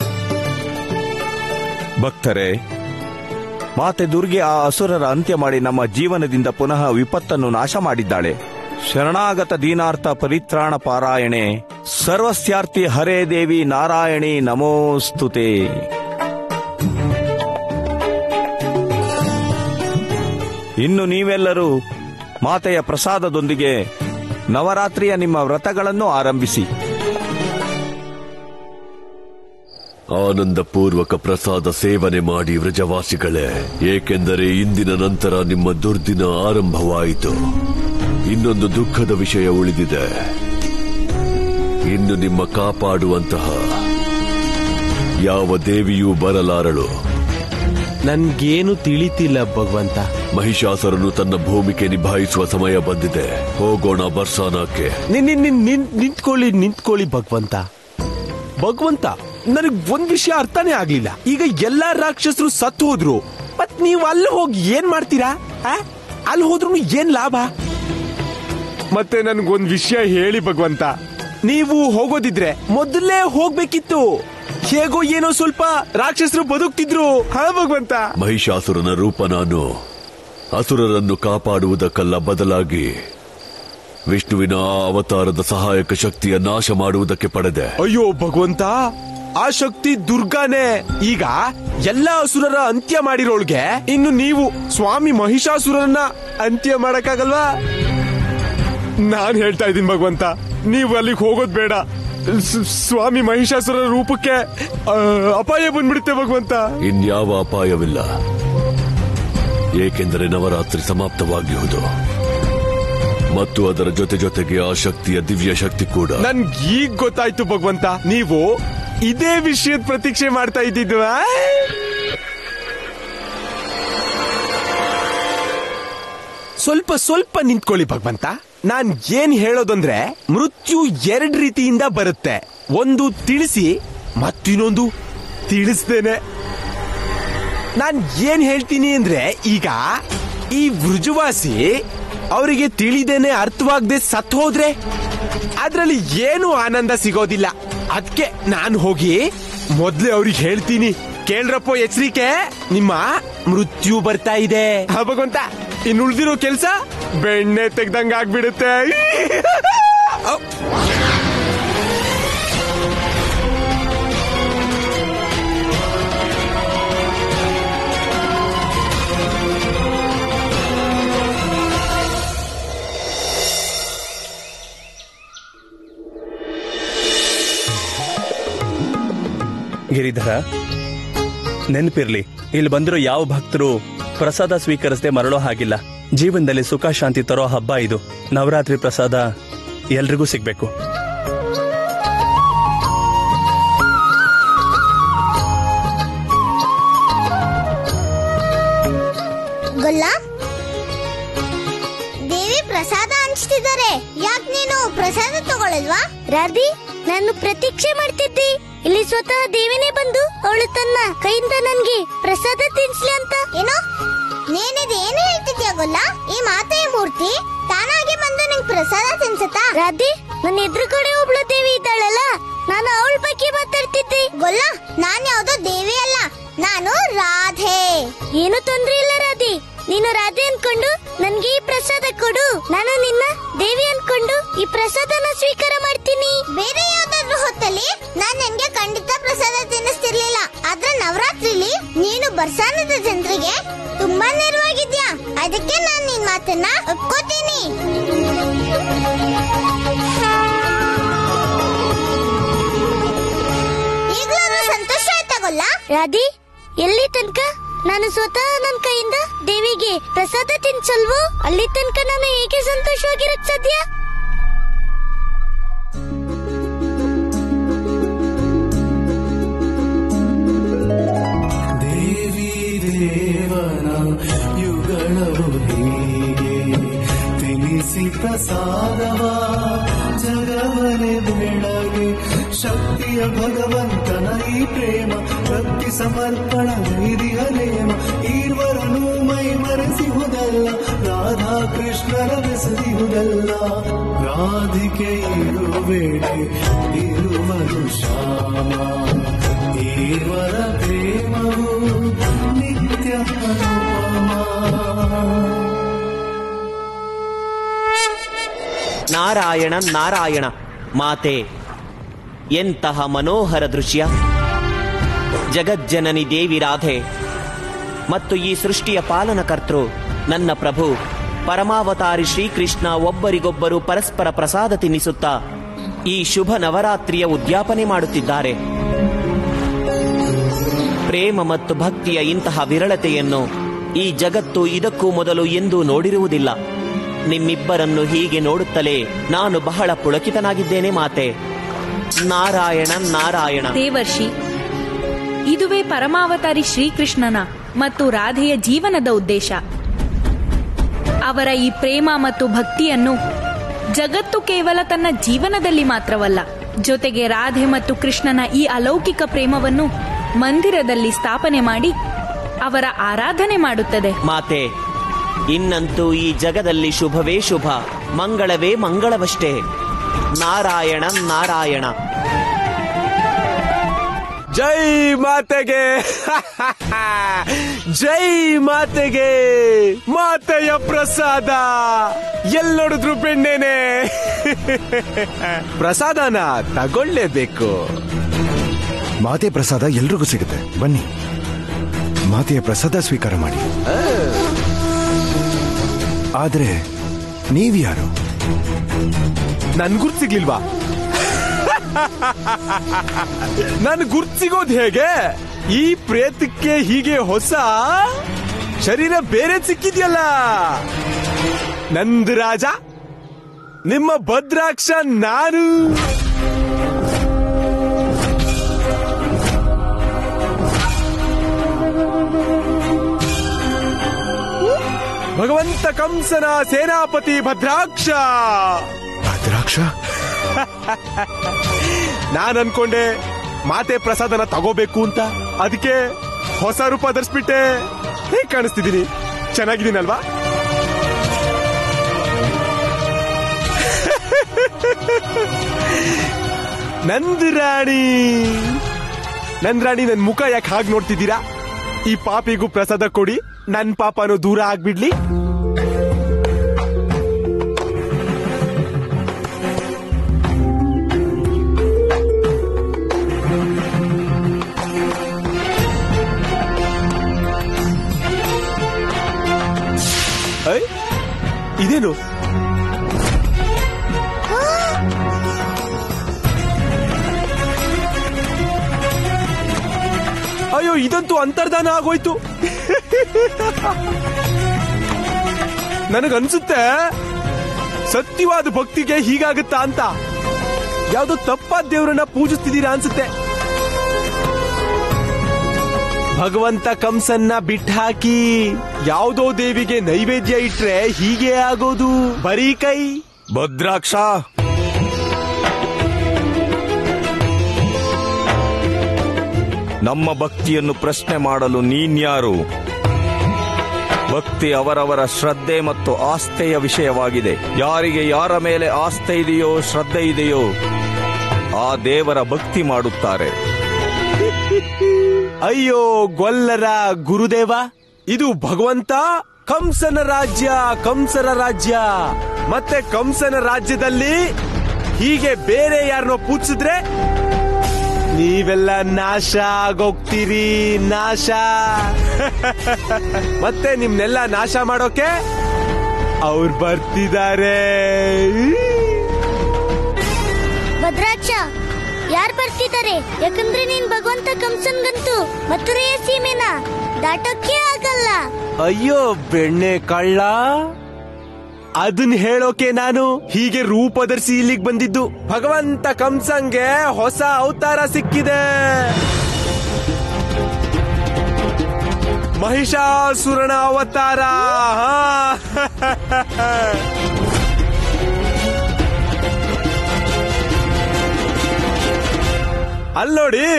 ಭಕ್ತರೇ, ಮಾತೆ ದುರ್ಗೆ ಆ ಅಸುರರ ಅಂತ್ಯ ಮಾಡಿ ನಮ್ಮ ಜೀವನದಿಂದ ಪುನಃ ವಿಪತ್ತನ್ನು ನಾಶ ಮಾಡಿದ್ದಾಳೆ. ಶರಣಾಗತ ದೀನಾರ್ಥ ಪರಿತ್ರಾಣ ಪಾರಾಯಣೆ ಸರ್ವಸ್ಯಾರ್ಥಿ ಹರೇ ದೇವಿ ನಾರಾಯಣಿ ನಮೋಸ್ತುತೆ. ಇನ್ನು ನೀವೆಲ್ಲರೂ ಮಾತೆಯ ಪ್ರಸಾದದೊಂದಿಗೆ ನವರಾತ್ರಿಯ ನಿಮ್ಮ ವ್ರತಗಳನ್ನು ಆರಂಭಿಸಿ. ಆನಂದಪೂರ್ವಕ ಪ್ರಸಾದ ಸೇವನೆ ಮಾಡಿ ವ್ರಜವಾಸಿಗಳೇ, ಏಕೆಂದರೆ ಇಂದಿನ ನಂತರ ನಿಮ್ಮ ದುರ್ದಿನ ಆರಂಭವಾಯಿತು. ಇನ್ನೊಂದು ದುಃಖದ ವಿಷಯ ಉಳಿದಿದೆ. ಇನ್ನು ನಿಮ್ಮ ಕಾಪಾಡುವಂತಹ ಯಾವ ದೇವಿಯೂ ಬರಲಾರಳು. ನನ್ಗೇನು ತಿಳಿತಿಲ್ಲ ಭಗವಂತ. ಮಹಿಷಾಸುರನು ತನ್ನ ಭೂಮಿಕೆ ನಿಭಾಯಿಸುವ ಸಮಯ ಬಂದಿದೆ. ಹೋಗೋಣ ಬರ್ಸಾನಕ್ಕೆ. ನಿಂತ್ಕೊಳ್ಳಿ ನಿಂತ್ಕೊಳ್ಳಿ ಭಗವಂತ. ಭಗವಂತ, ನನಗ್ ಒಂದ್ ವಿಷಯ ಅರ್ಥನೇ ಆಗ್ಲಿಲ್ಲ. ಈಗ ಎಲ್ಲಾ ರಾಕ್ಷಸರು ಸತ್ತು ಹೋದ್ರು, ಮತ್ ನೀವು ಅಲ್ಲಿ ಹೋಗಿ ಏನ್ ಮಾಡ್ತೀರಾ? ಅಲ್ಲಿ ಹೋದ್ರು ಏನ್ ಲಾಭ? ಮತ್ತೆ ನನ್ಗೊಂದ್ ವಿಷಯ ಹೇಳಿ ಭಗವಂತ. ನೀವು ಹೋಗೋದಿದ್ರೆ ಮೊದಲೇ ಹೋಗ್ಬೇಕಿತ್ತು. ಹೇಗೋ ಏನೋ ಸ್ವಲ್ಪ ರಾಕ್ಷಸರು ಬದುಕ್ತಿದ್ರು. ಹಾ ಭಗವಂತ. ಮಹಿಷಾಸುರನ ರೂಪ ನಾನು ಅಸುರರನ್ನು ಕಾಪಾಡುವುದಕ್ಕಲ್ಲ, ಬದಲಾಗಿ ವಿಷ್ಣುವಿನ ಅವತಾರದ ಸಹಾಯಕ ಶಕ್ತಿಯ ನಾಶ ಮಾಡುವುದಕ್ಕೆ ಪಡೆದೆ. ಅಯ್ಯೋ ಭಗವಂತ, ಆ ಶಕ್ತಿ ದುರ್ಗಾನೇ. ಈಗ ಎಲ್ಲ ಅಸುರರ ಅಂತ್ಯ ಮಾಡಿರೋಳ್ಗೆ ಇನ್ನು ನೀವು ಸ್ವಾಮಿ ಮಹಿಷಾಸುರನ್ನ ಅಂತ್ಯ ಮಾಡಕ್ಕಾಗಲ್ವಾ? ನಾನ್ ಹೇಳ್ತಾ ಇದ್ದೀನಿ ಭಗವಂತ, ನೀವು ಅಲ್ಲಿಗೆ ಹೋಗೋದ್ ಬೇಡ. ಸ್ವಾಮಿ ಮಹಿಷಾಸುರ ರೂಪಕ್ಕೆ ಅಪಾಯ ಬಂದ್ಬಿಡುತ್ತೆ ಭಗವಂತ. ಇನ್ಯಾವ ಅಪಾಯವಿಲ್ಲ, ಏಕೆಂದರೆ ನವರಾತ್ರಿ ಸಮಾಪ್ತವಾಗಿರುವುದು ಮತ್ತು ಅದರ ಜೊತೆ ಜೊತೆಗೆ ಆ ಶಕ್ತಿಯ ದಿವ್ಯ ಶಕ್ತಿ ಕೂಡ. ನನ್ಗೆ ಈಗ ಗೊತ್ತಾಯ್ತು ಭಗವಂತ, ನೀವು ಇದೇ ವಿಷಯದ ಪ್ರತೀಕ್ಷೆ ಮಾಡ್ತಾ ಇದ್ದಿದ್ದು. ಸ್ವಲ್ಪ ಸ್ವಲ್ಪ ನಿಂತ್ಕೊಳ್ಳಿ ಭಗವಂತ. ನಾನ್ ಏನ್ ಹೇಳೋದಂದ್ರೆ, ಮೃತ್ಯು ಎರಡ್ ರೀತಿಯಿಂದ ಬರುತ್ತೆ. ಒಂದು ತಿಳಿಸಿ, ಮತ್ತಿನ್ನೊಂದು ತಿಳಿಸ್ತೇನೆ. ನಾನ್ ಏನ್ ಹೇಳ್ತೀನಿ ಅಂದ್ರೆ, ಈಗ ಈ ವೃಜವಾಸಿ ಅವರಿಗೆ ತಿಳಿದೇನೆ ಅರ್ಥವಾಗದೆ ಸತ್ ಹೋದ್ರೆ ಅದ್ರಲ್ಲಿ ಏನು ಆನಂದ ಸಿಗೋದಿಲ್ಲ. ಅದಕ್ಕೆ ನಾನು ಹೋಗಿ ಮೊದ್ಲೇ ಅವ್ರಿಗೆ ಹೇಳ್ತೀನಿ, ಕೇಳ್ರಪ್ಪೋ ಎಚ್ಚರಿಕೆ, ನಿಮ್ಮ ಮೃತ್ಯು ಬರ್ತಾ ಇದೆ. ಹಾ ಭಗವಂತ, ಇನ್ನು ಉಳಿದಿರೋ ಕೆಲ್ಸ ಬೆಣ್ಣೆ ತೆಗ್ದಂಗ ಆಗ್ಬಿಡುತ್ತೆ. ಗಿರಿಧರ, ನೆನಪಿರ್ಲಿ, ಇಲ್ಲಿ ಬಂದಿರೋ ಯಾವ ಭಕ್ತರು ಪ್ರಸಾದ ಸ್ವೀಕರಿಸದೆ ಮರಳೋ ಹಾಗಿಲ್ಲ. ಜೀವನದಲ್ಲಿ ಸುಖ ಶಾಂತಿ ತರೋ ಹಬ್ಬ ಇದು. ನವರಾತ್ರಿ ಪ್ರಸಾದ ಎಲ್ರಿಗೂ ಸಿಗ್ಬೇಕು. ಗೊಲ್ಲ, ದೇವಿ ಪ್ರಸಾದ ಹಂಚ್ತಿದ್ದಾರೆ. ಯಾಕೆ ನೀನು ಪ್ರಸಾದ ತಗೊಳ್ಳಲ್ವಾ? ರಾಧಿ, ನಾನು ಪ್ರತೀಕ್ಷೆ ಮಾಡ್ತಿದ್ದೆ. ಇಲ್ಲಿ ಸ್ವತಃ ದೇವಿನೇ ಬಂದು ಅವಳು ತನ್ನ ಕೈಯಿಂದ ನನ್ಗೆ ಪ್ರಸಾದ ತಿನ್ಸ್ಲಿ ಅಂತ. ಏನೋ ನೀನಿದೇನು ಹೇಳ್ತಿದ್ಯಾ ಗೊಲ್ಲ? ಈ ಮಾತೆಯ ಮೂರ್ತಿ ತಾನಾಗೆ ಬಂದು ನಿಂಗೆ ಪ್ರಸಾದ ತಿನ್ಸತ್ತಾ? ರಾಧಿ, ನನ್ನ ಎದುರುಗಡೆ ಒಬ್ಳು ದೇವಿ ಇದ್ದಾಳಲ್ಲ, ನಾನು ಅವಳ ಬಗ್ಗೆ ಮಾತಾಡ್ತಿದ್ದೆ. ಗೊಲ್ಲ, ನಾನ್ ಯಾವ್ದೋ ದೇವಿ ಅಲ್ಲ, ನಾನು ರಾಧೆ. ಏನು ತೊಂದ್ರೆ ಇಲ್ಲ ರಾಧಿ, ನೀನು ರಾಧೆ ಅನ್ಕೊಂಡು ನನ್ಗೆ ಈ ಪ್ರಸಾದ ಕೊಡು. ನಾನು ನಿನ್ನ ದೇವಿ ಅನ್ಕೊಂಡು ಈ ಪ್ರಸಾದನ ಸ್ವೀಕಾರ ಮಾಡ್ತೀನಿ. ಬೇರೆ ಯಾವ್ದಾದ್ರು ಹೊತ್ತಲ್ಲಿ ನಾನ್ ನನ್ಗೆ ಖಂಡಿತ ಪ್ರಸಾದ ತಿನ್ನಿಸ್ತಿರ್ಲಿಲ್ಲ. ಆದ್ರೆ ನವರಾತ್ರಿಲಿ ನೀನು ಬರ್ಸಾನದ ಜನರಿಗೆ ತುಂಬಾ ನೆರವಾಗಿದ್ಯಾ. ಅದಕ್ಕೆ ನಾನ್ ನಿನ್ ಮಾತನ್ನ ಒಪ್ಕೋತೀನಿ. ಈಗ್ಲಾದ್ರೂ ಸಂತೋಷ ಆಯ್ತಾ ಗೊಲ್ಲ? ರಾಧಿ, ಎಲ್ಲಿ ತನಕ ನಾನು ಸ್ವತಃ ನನ್ನ ಕೈಯಿಂದ ದೇವಿಗೆ ಪ್ರಸಾದ ತಿನ್ಸಲ್ವೋ? ಅಲ್ಲಿ ತನಕ ನಾನು ಹೇಗೆ ಸಂತೋಷವಾಗಿರಕ್ ಸಾಧ್ಯ? ದೇವಿ ದೇವನ ಯುಗಳವು ಹೀಗೆ ತಿನಿಸಿ ಪ್ರಸಾದವ ಜಗವನೆ ಬೆಳಗ್ಗೆ ಶಕ್ತಿಯ ಭಗವಂತನ ಈ ಪ್ರೇಮ ಭಕ್ತಿ ಸಮರ್ಪಣ ವೈದಿಹಲೇಮ ಈರ್ವರನು ಮೈ ಮರೆಸಿಹುದಲ್ಲ ರಾಧಾ ಕೃಷ್ಣರ ಬೆಸದಿಹುದಲ್ಲ ರಾಧಿಕೆ ಇರುವೆಡೆ ಇರುವುದು ಶ್ಯಾಮ ಈರ್ವರ ಪ್ರೇಮವು ನಿತ್ಯ ಅನುಪಮ. ನಾರಾಯಣ ನಾರಾಯಣ ಮಾತೆ, ಎಂತಹ ಮನೋಹರ ದೃಶ್ಯ! ಜಗಜ್ಜನನಿ ದೇವಿ ರಾಧೆ ಮತ್ತು ಈ ಸೃಷ್ಟಿಯ ಪಾಲನಕರ್ತೃ ನನ್ನ ಪ್ರಭು ಪರಮಾವತಾರಿ ಶ್ರೀಕೃಷ್ಣ ಒಬ್ಬರಿಗೊಬ್ಬರು ಪರಸ್ಪರ ಪ್ರಸಾದ ತಿನ್ನಿಸುತ್ತಾ ಈ ಶುಭ ನವರಾತ್ರಿಯ ಉದ್ಯಾಪನೆ ಮಾಡುತ್ತಿದ್ದಾರೆ. ಪ್ರೇಮ ಮತ್ತು ಭಕ್ತಿಯ ಇಂತಹ ವಿರಳತೆಯನ್ನು ಈ ಜಗತ್ತು ಇದಕ್ಕೂ ಮೊದಲು ಎಂದೂ ನೋಡಿರುವುದಿಲ್ಲ. ನಿಮ್ಮಿಬ್ಬರನ್ನು ಹೀಗೆ ನೋಡುತ್ತಲೇ ನಾನು ಬಹಳ ಪುಳಕಿತನಾಗಿದ್ದೇನೆ ಮಾತೆ. ನಾರಾಯಣ ನಾರಾಯಣ. ದೇವರ್ಷಿ, ಇದುವೇ ಪರಮಾವತಾರಿ ಶ್ರೀಕೃಷ್ಣನ ಮತ್ತು ರಾಧೆಯ ಜೀವನದ ಉದ್ದೇಶ. ಅವರ ಈ ಪ್ರೇಮ ಮತ್ತು ಭಕ್ತಿಯನ್ನು ಜಗತ್ತು ಕೇವಲ ತನ್ನ ಜೀವನದಲ್ಲಿ ಮಾತ್ರವಲ್ಲ, ಜೊತೆಗೆ ರಾಧೆ ಮತ್ತು ಕೃಷ್ಣನ ಈ ಅಲೌಕಿಕ ಪ್ರೇಮವನ್ನು ಮಂದಿರದಲ್ಲಿ ಸ್ಥಾಪನೆ ಮಾಡಿ ಅವರ ಆರಾಧನೆ ಮಾಡುತ್ತದೆ. ಮಾತೆ, ಇನ್ನಂತೂ ಈ ಜಗದಲ್ಲಿ ಶುಭವೇ ಶುಭ, ಮಂಗಳವೇ ಮಂಗಳವಷ್ಟೇ. ನಾರಾಯಣ ನಾರಾಯಣ. ಜೈ ಮಾತೆಗೆ ಜೈ ಮಾತೆಗೆ. ಮಾತೆಯ ಪ್ರಸಾದ ಎಲ್ಲೊಡಿದ್ರು ಬೆಣ್ಣೆನೆ. ಪ್ರಸಾದನ ತಗೊಳ್ಳೇಬೇಕು. ಮಾತೆ ಪ್ರಸಾದ ಎಲ್ರಿಗೂ ಸಿಗುತ್ತೆ. ಬನ್ನಿ, ಮಾತೆಯ ಪ್ರಸಾದ ಸ್ವೀಕಾರ ಮಾಡಿ. ಆದ್ರೆ ನೀವ್ಯಾರು? ನನ್ ಗುರ್ತ್ ಸಿಗ್ಲಿಲ್ವಾ? ನನ್ ಗುರ್ತ್ ಸಿಗೋದ್ ಹೇಗೆ? ಈ ಪ್ರೇತಕ್ಕೆ ಹೀಗೆ ಹೊಸ ಶರೀರ ಬೇರೆ ಸಿಕ್ಕಿದ್ಯಲ್ಲ. ನಂದ್ ರಾಜ, ನಿಮ್ಮ ಭದ್ರಾಕ್ಷ ನಾನು. ಭಗವಂತ ಕಂಸನ ಸೇನಾಪತಿ ಭದ್ರಾಕ್ಷ. ಭದ್ರಾಕ್ಷ? ನಾನ್ ಅನ್ಕೊಂಡೆ ಮಾತೆ ಪ್ರಸಾದನ ತಗೋಬೇಕು ಅಂತ, ಅದಕ್ಕೆ ಹೊಸ ರೂಪ ಧರಿಸ್ಬಿಟ್ಟೆ. ಹೇಗ್ ಕಾಣಿಸ್ತಿದ್ದೀನಿ? ಚೆನ್ನಾಗಿದ್ದೀನಲ್ವಾ? ನಂದ್ ರಾಣಿ, ನಂದ್ ರಾಣಿ, ನನ್ ಮುಖ ಯಾಕೆ ಹಾಗೆ ನೋಡ್ತಿದ್ದೀರಾ? ಈ ಪಾಪಿಗೂ ಪ್ರಸಾದ ಕೊಡಿ, ನನ್ ಪಾಪನು ದೂರ ಆಗ್ಬಿಡ್ಲಿ. ಇದೇನು? ಅಯ್ಯೋ, ಇದಂತೂ ಅಂತರ್ಧಾನ ಆಗೋಯ್ತು. ನನಗನ್ಸುತ್ತೆ ಸತ್ಯವಾದ ಭಕ್ತಿಗೆ ಹೀಗಾಗುತ್ತಾ ಅಂತ. ಯಾವ್ದೋ ತಪ್ಪಾದ ದೇವರನ್ನ ಪೂಜಿಸ್ತಿದ್ದೀರಾ ಅನ್ಸುತ್ತೆ. ಭಗವಂತ ಕಂಸನ್ನ ಬಿಟ್ಟಾಕಿ ಯಾವ್ದೋ ದೇವಿಗೆ ನೈವೇದ್ಯ ಇಟ್ರೆ ಹೀಗೆ ಆಗೋದು. ಬರೀ ಕೈ. ಭದ್ರಾಕ್ಷ, ನಮ್ಮ ಭಕ್ತಿಯನ್ನು ಪ್ರಶ್ನೆ ಮಾಡಲು ನೀನ್ಯಾರು? ಭಕ್ತಿ ಅವರವರ ಶ್ರದ್ಧೆ ಮತ್ತು ಆಸ್ಥೆಯ ವಿಷಯವಾಗಿದೆ. ಯಾರಿಗೆ ಯಾರ ಮೇಲೆ ಆಸ್ಥೆ ಇದೆಯೋ, ಶ್ರದ್ಧೆ ಇದೆಯೋ, ಆ ದೇವರ ಭಕ್ತಿ ಮಾಡುತ್ತಾರೆ. ಅಯ್ಯೋ ಗೊಲ್ಲರ ಗುರುದೇವ, ಇದು ಭಗವಂತ ಕಂಸನ ರಾಜ್ಯ, ಕಂಸರ ರಾಜ್ಯ. ಮತ್ತೆ ಕಂಸನ ರಾಜ್ಯದಲ್ಲಿ ಹೀಗೆ ಬೇರೆ ಯಾರನ್ನೋ ಪೂಜಿಸಿದ್ರೆ ನೀವೆಲ್ಲ ನಾಶ ಆಗೋಗ್ತೀರಿ, ನಾಶ. ಮತ್ತೆ ನಿಮ್ನೆಲ್ಲ ನಾಶ ಮಾಡೋಕೆ ಅವ್ರು ಬರ್ತಿದ್ದಾರೆ. ಭದ್ರಾಕ್ಷ, ಯಾರು ಬರ್ತಿದ್ದಾರೆ? ಯಾಕಂದ್ರೆ ನೀನ್ ಭಗವಂತ ಕಂಸನ್ಗಂತೂ ಮಥುರೆಯ ಸೀಮೆನ ದಾಟೋಕೆ ಸಿಗಲ್ಲ. ಅಯ್ಯೋ ಬೆಣ್ಣೆ ಕಳ್ಳ, ಅದನ್ ಹೇಳೋಕೆ ನಾನು ಹೀಗೆ ರೂಪ ಧರಿಸಿ ಇಲ್ಲಿಗೆ ಬಂದಿದ್ದು. ಭಗವಂತ ಕಂಸಂಗೆ ಹೊಸ ಅವತಾರ ಸಿಕ್ಕಿದೆ. ಮಹಿಷಾಸುರನ ಅವತಾರ. ಅಲ್ಲೋಡಿ,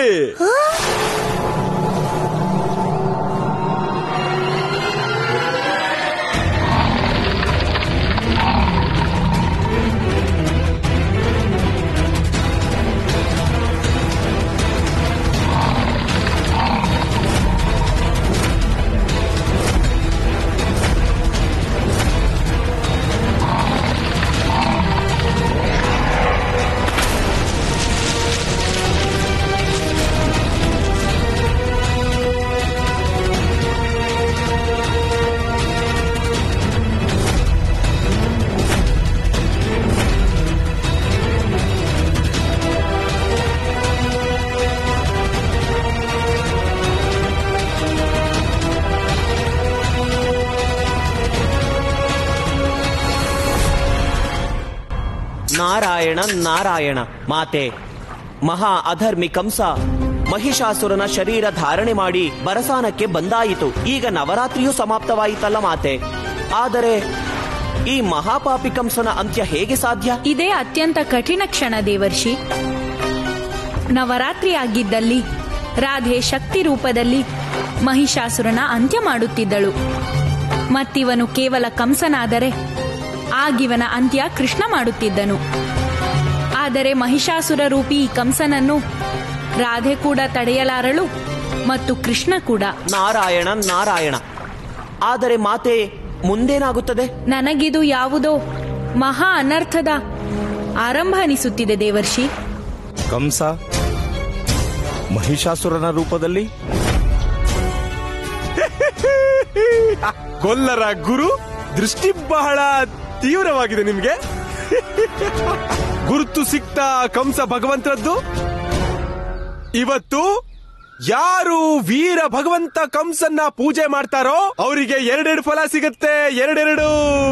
ನಾರಾಯಣ ನಾರಾಯಣ. ಮಾತೆ, ಮಹಾ ಅಧರ್ಮಿ ಕಂಸ ಮಹಿಷಾಸುರನ ಶರೀರ ಧಾರಣೆ ಮಾಡಿ ಬರಸಾನಕ್ಕೆ ಬಂದಾಯಿತು. ಈಗ ನವರಾತ್ರಿಯೂ ಸಮಾಪ್ತವಾಯಿತಲ್ಲ ಮಾತೆ. ಆದರೆ ಈ ಮಹಾಪಾಪಿ ಕಂಸನ ಅಂತ್ಯ ಹೇಗೆ ಸಾಧ್ಯ? ಇದೇ ಅತ್ಯಂತ ಕಠಿಣ ಕ್ಷಣ ದೇವರ್ಷಿ. ನವರಾತ್ರಿ ಆಗಿದ್ದಲ್ಲಿ ರಾಧೆ ಶಕ್ತಿ ರೂಪದಲ್ಲಿ ಮಹಿಷಾಸುರನ ಅಂತ್ಯ ಮಾಡುತ್ತಿದ್ದಳು. ಮತ್ತಿವನು ಕೇವಲ ಕಂಸನಾದರೆ ಆಗಿವನ ಅಂತ್ಯ ಕೃಷ್ಣ ಮಾಡುತ್ತಿದ್ದನು. ಆದರೆ ಮಹಿಷಾಸುರ ರೂಪಿ ಈ ಕಂಸನನ್ನು ರಾಧೆ ಕೂಡ ತಡೆಯಲಾರಳು ಮತ್ತು ಕೃಷ್ಣ ಕೂಡ. ನಾರಾಯಣ ನಾರಾಯಣ. ಆದರೆ ಮಾತೆ, ಮುಂದೇನಾಗುತ್ತದೆ? ನನಗಿದು ಯಾವುದೋ ಮಹಾ ಅನರ್ಥದ ಆರಂಭ ಅನಿಸುತ್ತಿದೆ ದೇವರ್ಷಿ. ಕಂಸ ಮಹಿಷಾಸುರನ ರೂಪದಲ್ಲಿ ಕೊಲ್ಲರ ಗುರು ದೃಷ್ಟಿ ಬಹಳ ತೀವ್ರವಾಗಿದೆ ನಿಮ್ಗೆ. ಗುರುತು ಸಿಕ್ತ ಕಂಸ ಭಗವಂತರದ್ದು. ಇವತ್ತು ಯಾರು ವೀರ ಭಗವಂತ ಕಂಸನ್ನ ಪೂಜೆ ಮಾಡ್ತಾರೋ ಅವರಿಗೆ ಎರಡೆರಡು ಫಲ ಸಿಗುತ್ತೆ. ಎರಡೆರಡು.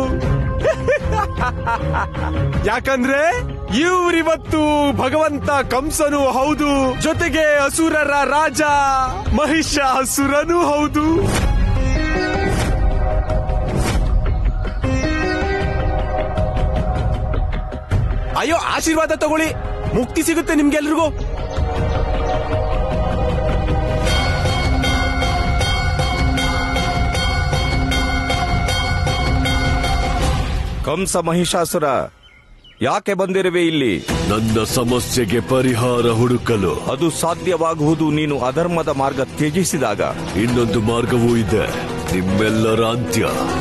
ಯಾಕಂದ್ರೆ ಇವರಿವತ್ತು ಭಗವಂತ ಕಂಸನೂ ಹೌದು, ಜೊತೆಗೆ ಅಸುರರ ರಾಜ ಮಹಿಷಾಸುರನೂ ಹೌದು. ಅಯ್ಯೋ, ಆಶೀರ್ವಾದ ತಗೊಳ್ಳಿ, ಮುಕ್ತಿ ಸಿಗುತ್ತೆ ನಿಮ್ಗೆಲ್ರಿಗೂ. ಕಂಸ ಮಹಿಷಾಸುರ, ಯಾಕೆ ಬಂದಿರುವೆ ಇಲ್ಲಿ? ನನ್ನ ಸಮಸ್ಯೆಗೆ ಪರಿಹಾರ ಹುಡುಕಲು. ಅದು ಸಾಧ್ಯವಾಗುವುದು ನೀನು ಅಧರ್ಮದ ಮಾರ್ಗ ತ್ಯಜಿಸಿದಾಗ. ಇನ್ನೊಂದು ಮಾರ್ಗವೂ ಇದೆ, ನಿಮ್ಮೆಲ್ಲರ ಅಂತ್ಯ.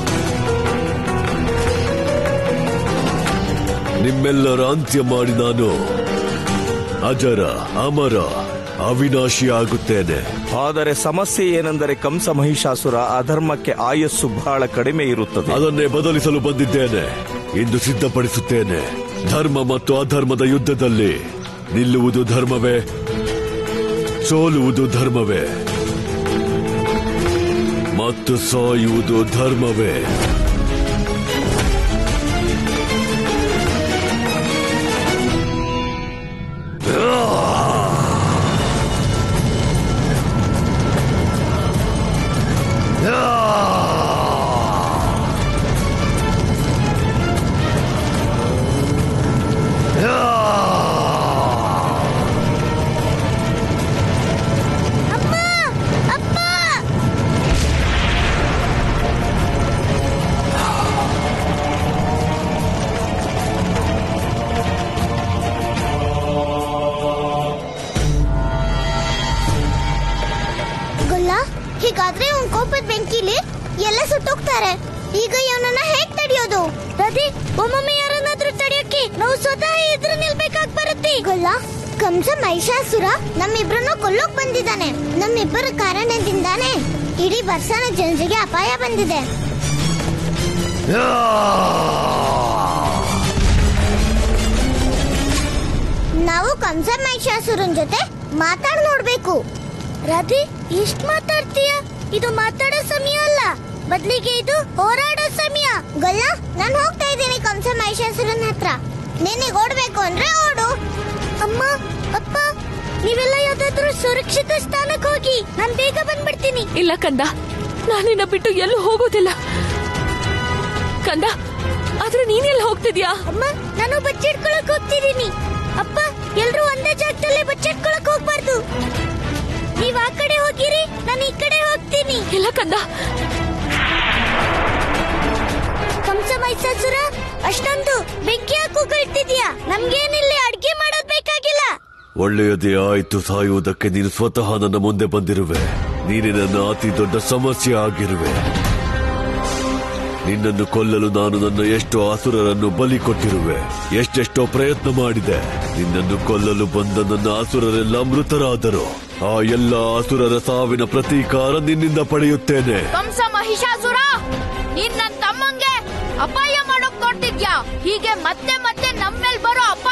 ನಿಮ್ಮೆಲ್ಲರ ಅಂತ್ಯ ಮಾಡಿ ನಾನು ಅಜರ ಅಮರ ಅವಿನಾಶಿ ಆಗುತ್ತೇನೆ. ಆದರೆ ಸಮಸ್ಯೆ ಏನೆಂದರೆ ಕಂಸ ಮಹಿಷಾಸುರ ಅಧರ್ಮಕ್ಕೆ ಆಯಸ್ಸು ಬಹಳ ಕಡಿಮೆ ಇರುತ್ತದೆ. ಅದನ್ನೇ ಬದಲಿಸಲು ಬಂದಿದ್ದೇನೆ. ಇಂದು ಸಿದ್ಧಪಡಿಸುತ್ತೇನೆ. ಧರ್ಮ ಮತ್ತು ಅಧರ್ಮದ ಯುದ್ಧದಲ್ಲಿ ನಿಲ್ಲುವುದು ಧರ್ಮವೇ, ಸೋಲುವುದು ಧರ್ಮವೇ ಮತ್ತು ಸಾಯುವುದು ಧರ್ಮವೇ. ಹೀಗಾದ್ರೆ ಅವ್ನ್ ಕೋಪದ ಬೆಂಕಿಲಿ ಎಲ್ಲ ಸುಟ್ಟೋಗ್ತಾರೆ. ಈಗ ಇವನನ್ನ ಹೇಗ್ ತಡೆಯೋದು? ರದಿ, ಒಮ್ಮೊಮ್ಮೆ ಯಾರನ್ನಾದ್ರೂ ತಡೆಯೋಕೆ ನಾವು ಸ್ವತಃ ಎದುರು ನಿಲ್ಬೇಕಾಗ್ ಬರುತ್ತೆ. ಗೊಲ್ಲ, ಕಂಸ ಮಹಿಷಾಸುರ ನಮ್ಮಿಬ್ರನ್ನು ಕೊಲ್ಲೋಕ್ ಬಂದಿದ್ದಾನೆ. ನಮ್ಮಿಬ್ಬರ ಕಾರಣದಿಂದಾನೇ ಇಡೀ ಬರ್ಸಾನ ಜನರಿಗೆ ಅಪಾಯ ಬಂದಿದೆ. ನಾವು ಕಂಸ ಮಹಿಷಾಸುರನ್ ಜೊತೆ ಮಾತಾಡ್ ನೋಡ್ಬೇಕು. ರಾಧಿ, ಎಷ್ಟ್ ಮಾತಾಡ್ತೀಯ? ಇದು ಮಾತಾಡೋ ಸಮಯ ಅಲ್ಲ, ಬದಲಿಗೆ ಇದು ಹೋರಾಡೋ ಸಮಯ. ಗೊಲ್ಲ, ನಾನು ಹೋಗ್ತಾ ಇದ್ದೀನಿ ಕಂಸ ಮಹಿಷಾಸುರನ ಹತ್ರ. ನಿನಗೆ ಓಡ್ಬೇಕು ಅಂದ್ರೆ ಓಡು. ಅಮ್ಮ, ಅಪ್ಪ, ನೀವೆಲ್ಲ ಯಾವ್ದಾದ್ರು ಸುರಕ್ಷಿತ ಸ್ಥಾನಕ್ಕೆ ಹೋಗಿ, ನಾನ್ ಬೇಗ ಬಂದ್ಬಿಡ್ತೀನಿ. ಇಲ್ಲ ಕಂದ, ನಾನಿನ್ನ ಬಿಟ್ಟು ಎಲ್ಲೂ ಹೋಗೋದಿಲ್ಲ. ಕಂದ, ಆದ್ರೆ ನೀನೆಲ್ಲ ಹೋಗ್ತಿದ್ಯಾ? ಅಮ್ಮ, ನಾನು ಬಚ್ಚಿಟ್ಕೊಳಕ್ ಹೋಗ್ತಿದ್ದೀನಿ. ಅಪ್ಪ, ಎಲ್ರೂ ಒಂದೇ ಜಾಗದಲ್ಲೇ ಬಚ್ಚಿಟ್ಕೊಳಕ್ ಹೋಗ್ಬಾರ್ದು. ನೀವ್ ಆ ಕಡೆ ಹೋಗಿರಿ, ನಾನು ಈ ಕಡೆ ಹೋಗ್ತೀನಿ. ಇಲ್ಲ ಕಂದ. ಕಂಸ ಮಹಿಷಾಸುರ, ಅಷ್ಟೊಂದು ಬೆಂಕಿ ಹಾಕುಗಳ್ತಿದ್ಯಾ? ನಮ್ಗೇನಿಲ್ಲಿ ಅಡ್ಗೆ ಮಾಡೋದ್ ಬೇಕಾಗಿಲ್ಲ. ಒಳ್ಳೆಯದೇ ಆಯ್ತು. ಸಾಯುವುದಕ್ಕೆ ನೀನು ಸ್ವತಃ ನನ್ನ ಮುಂದೆ ಬಂದಿರುವೆ. ನೀನೇ ನನ್ನ ಅತಿ ದೊಡ್ಡ ಸಮಸ್ಯೆ ಆಗಿರುವೆ. ನಿನ್ನನ್ನು ಕೊಲ್ಲಲು ನಾನು ನನ್ನ ಎಷ್ಟೋ ಅಸುರರನ್ನು ಬಲಿ ಕೊಟ್ಟಿರುವೆ. ಎಷ್ಟೆಷ್ಟೋ ಪ್ರಯತ್ನ ಮಾಡಿದೆ. ನಿನ್ನನ್ನು ಕೊಲ್ಲಲು ಬಂದ ನನ್ನ ಅಸುರರೆಲ್ಲ ಮೃತರಾದರು. ಆ ಎಲ್ಲ ಅಸುರರ ಸಾವಿನ ಪ್ರತೀಕಾರ ನಿನ್ನಿಂದ ಪಡೆಯುತ್ತೇನೆ. ಕಂಸ ಮಹಿಷಾಸುರ, ನೀನ್ ನನ್ ತಮ್ಮಂಗೆ ಅಪಾಯ ಮಾಡೋಕ್ ನೋಡ್ತಿದ್ಯಾ? ಹೀಗೆ ಮತ್ತೆ ಮತ್ತೆ ನಮ್ಮೇಲ್ ಬರೋ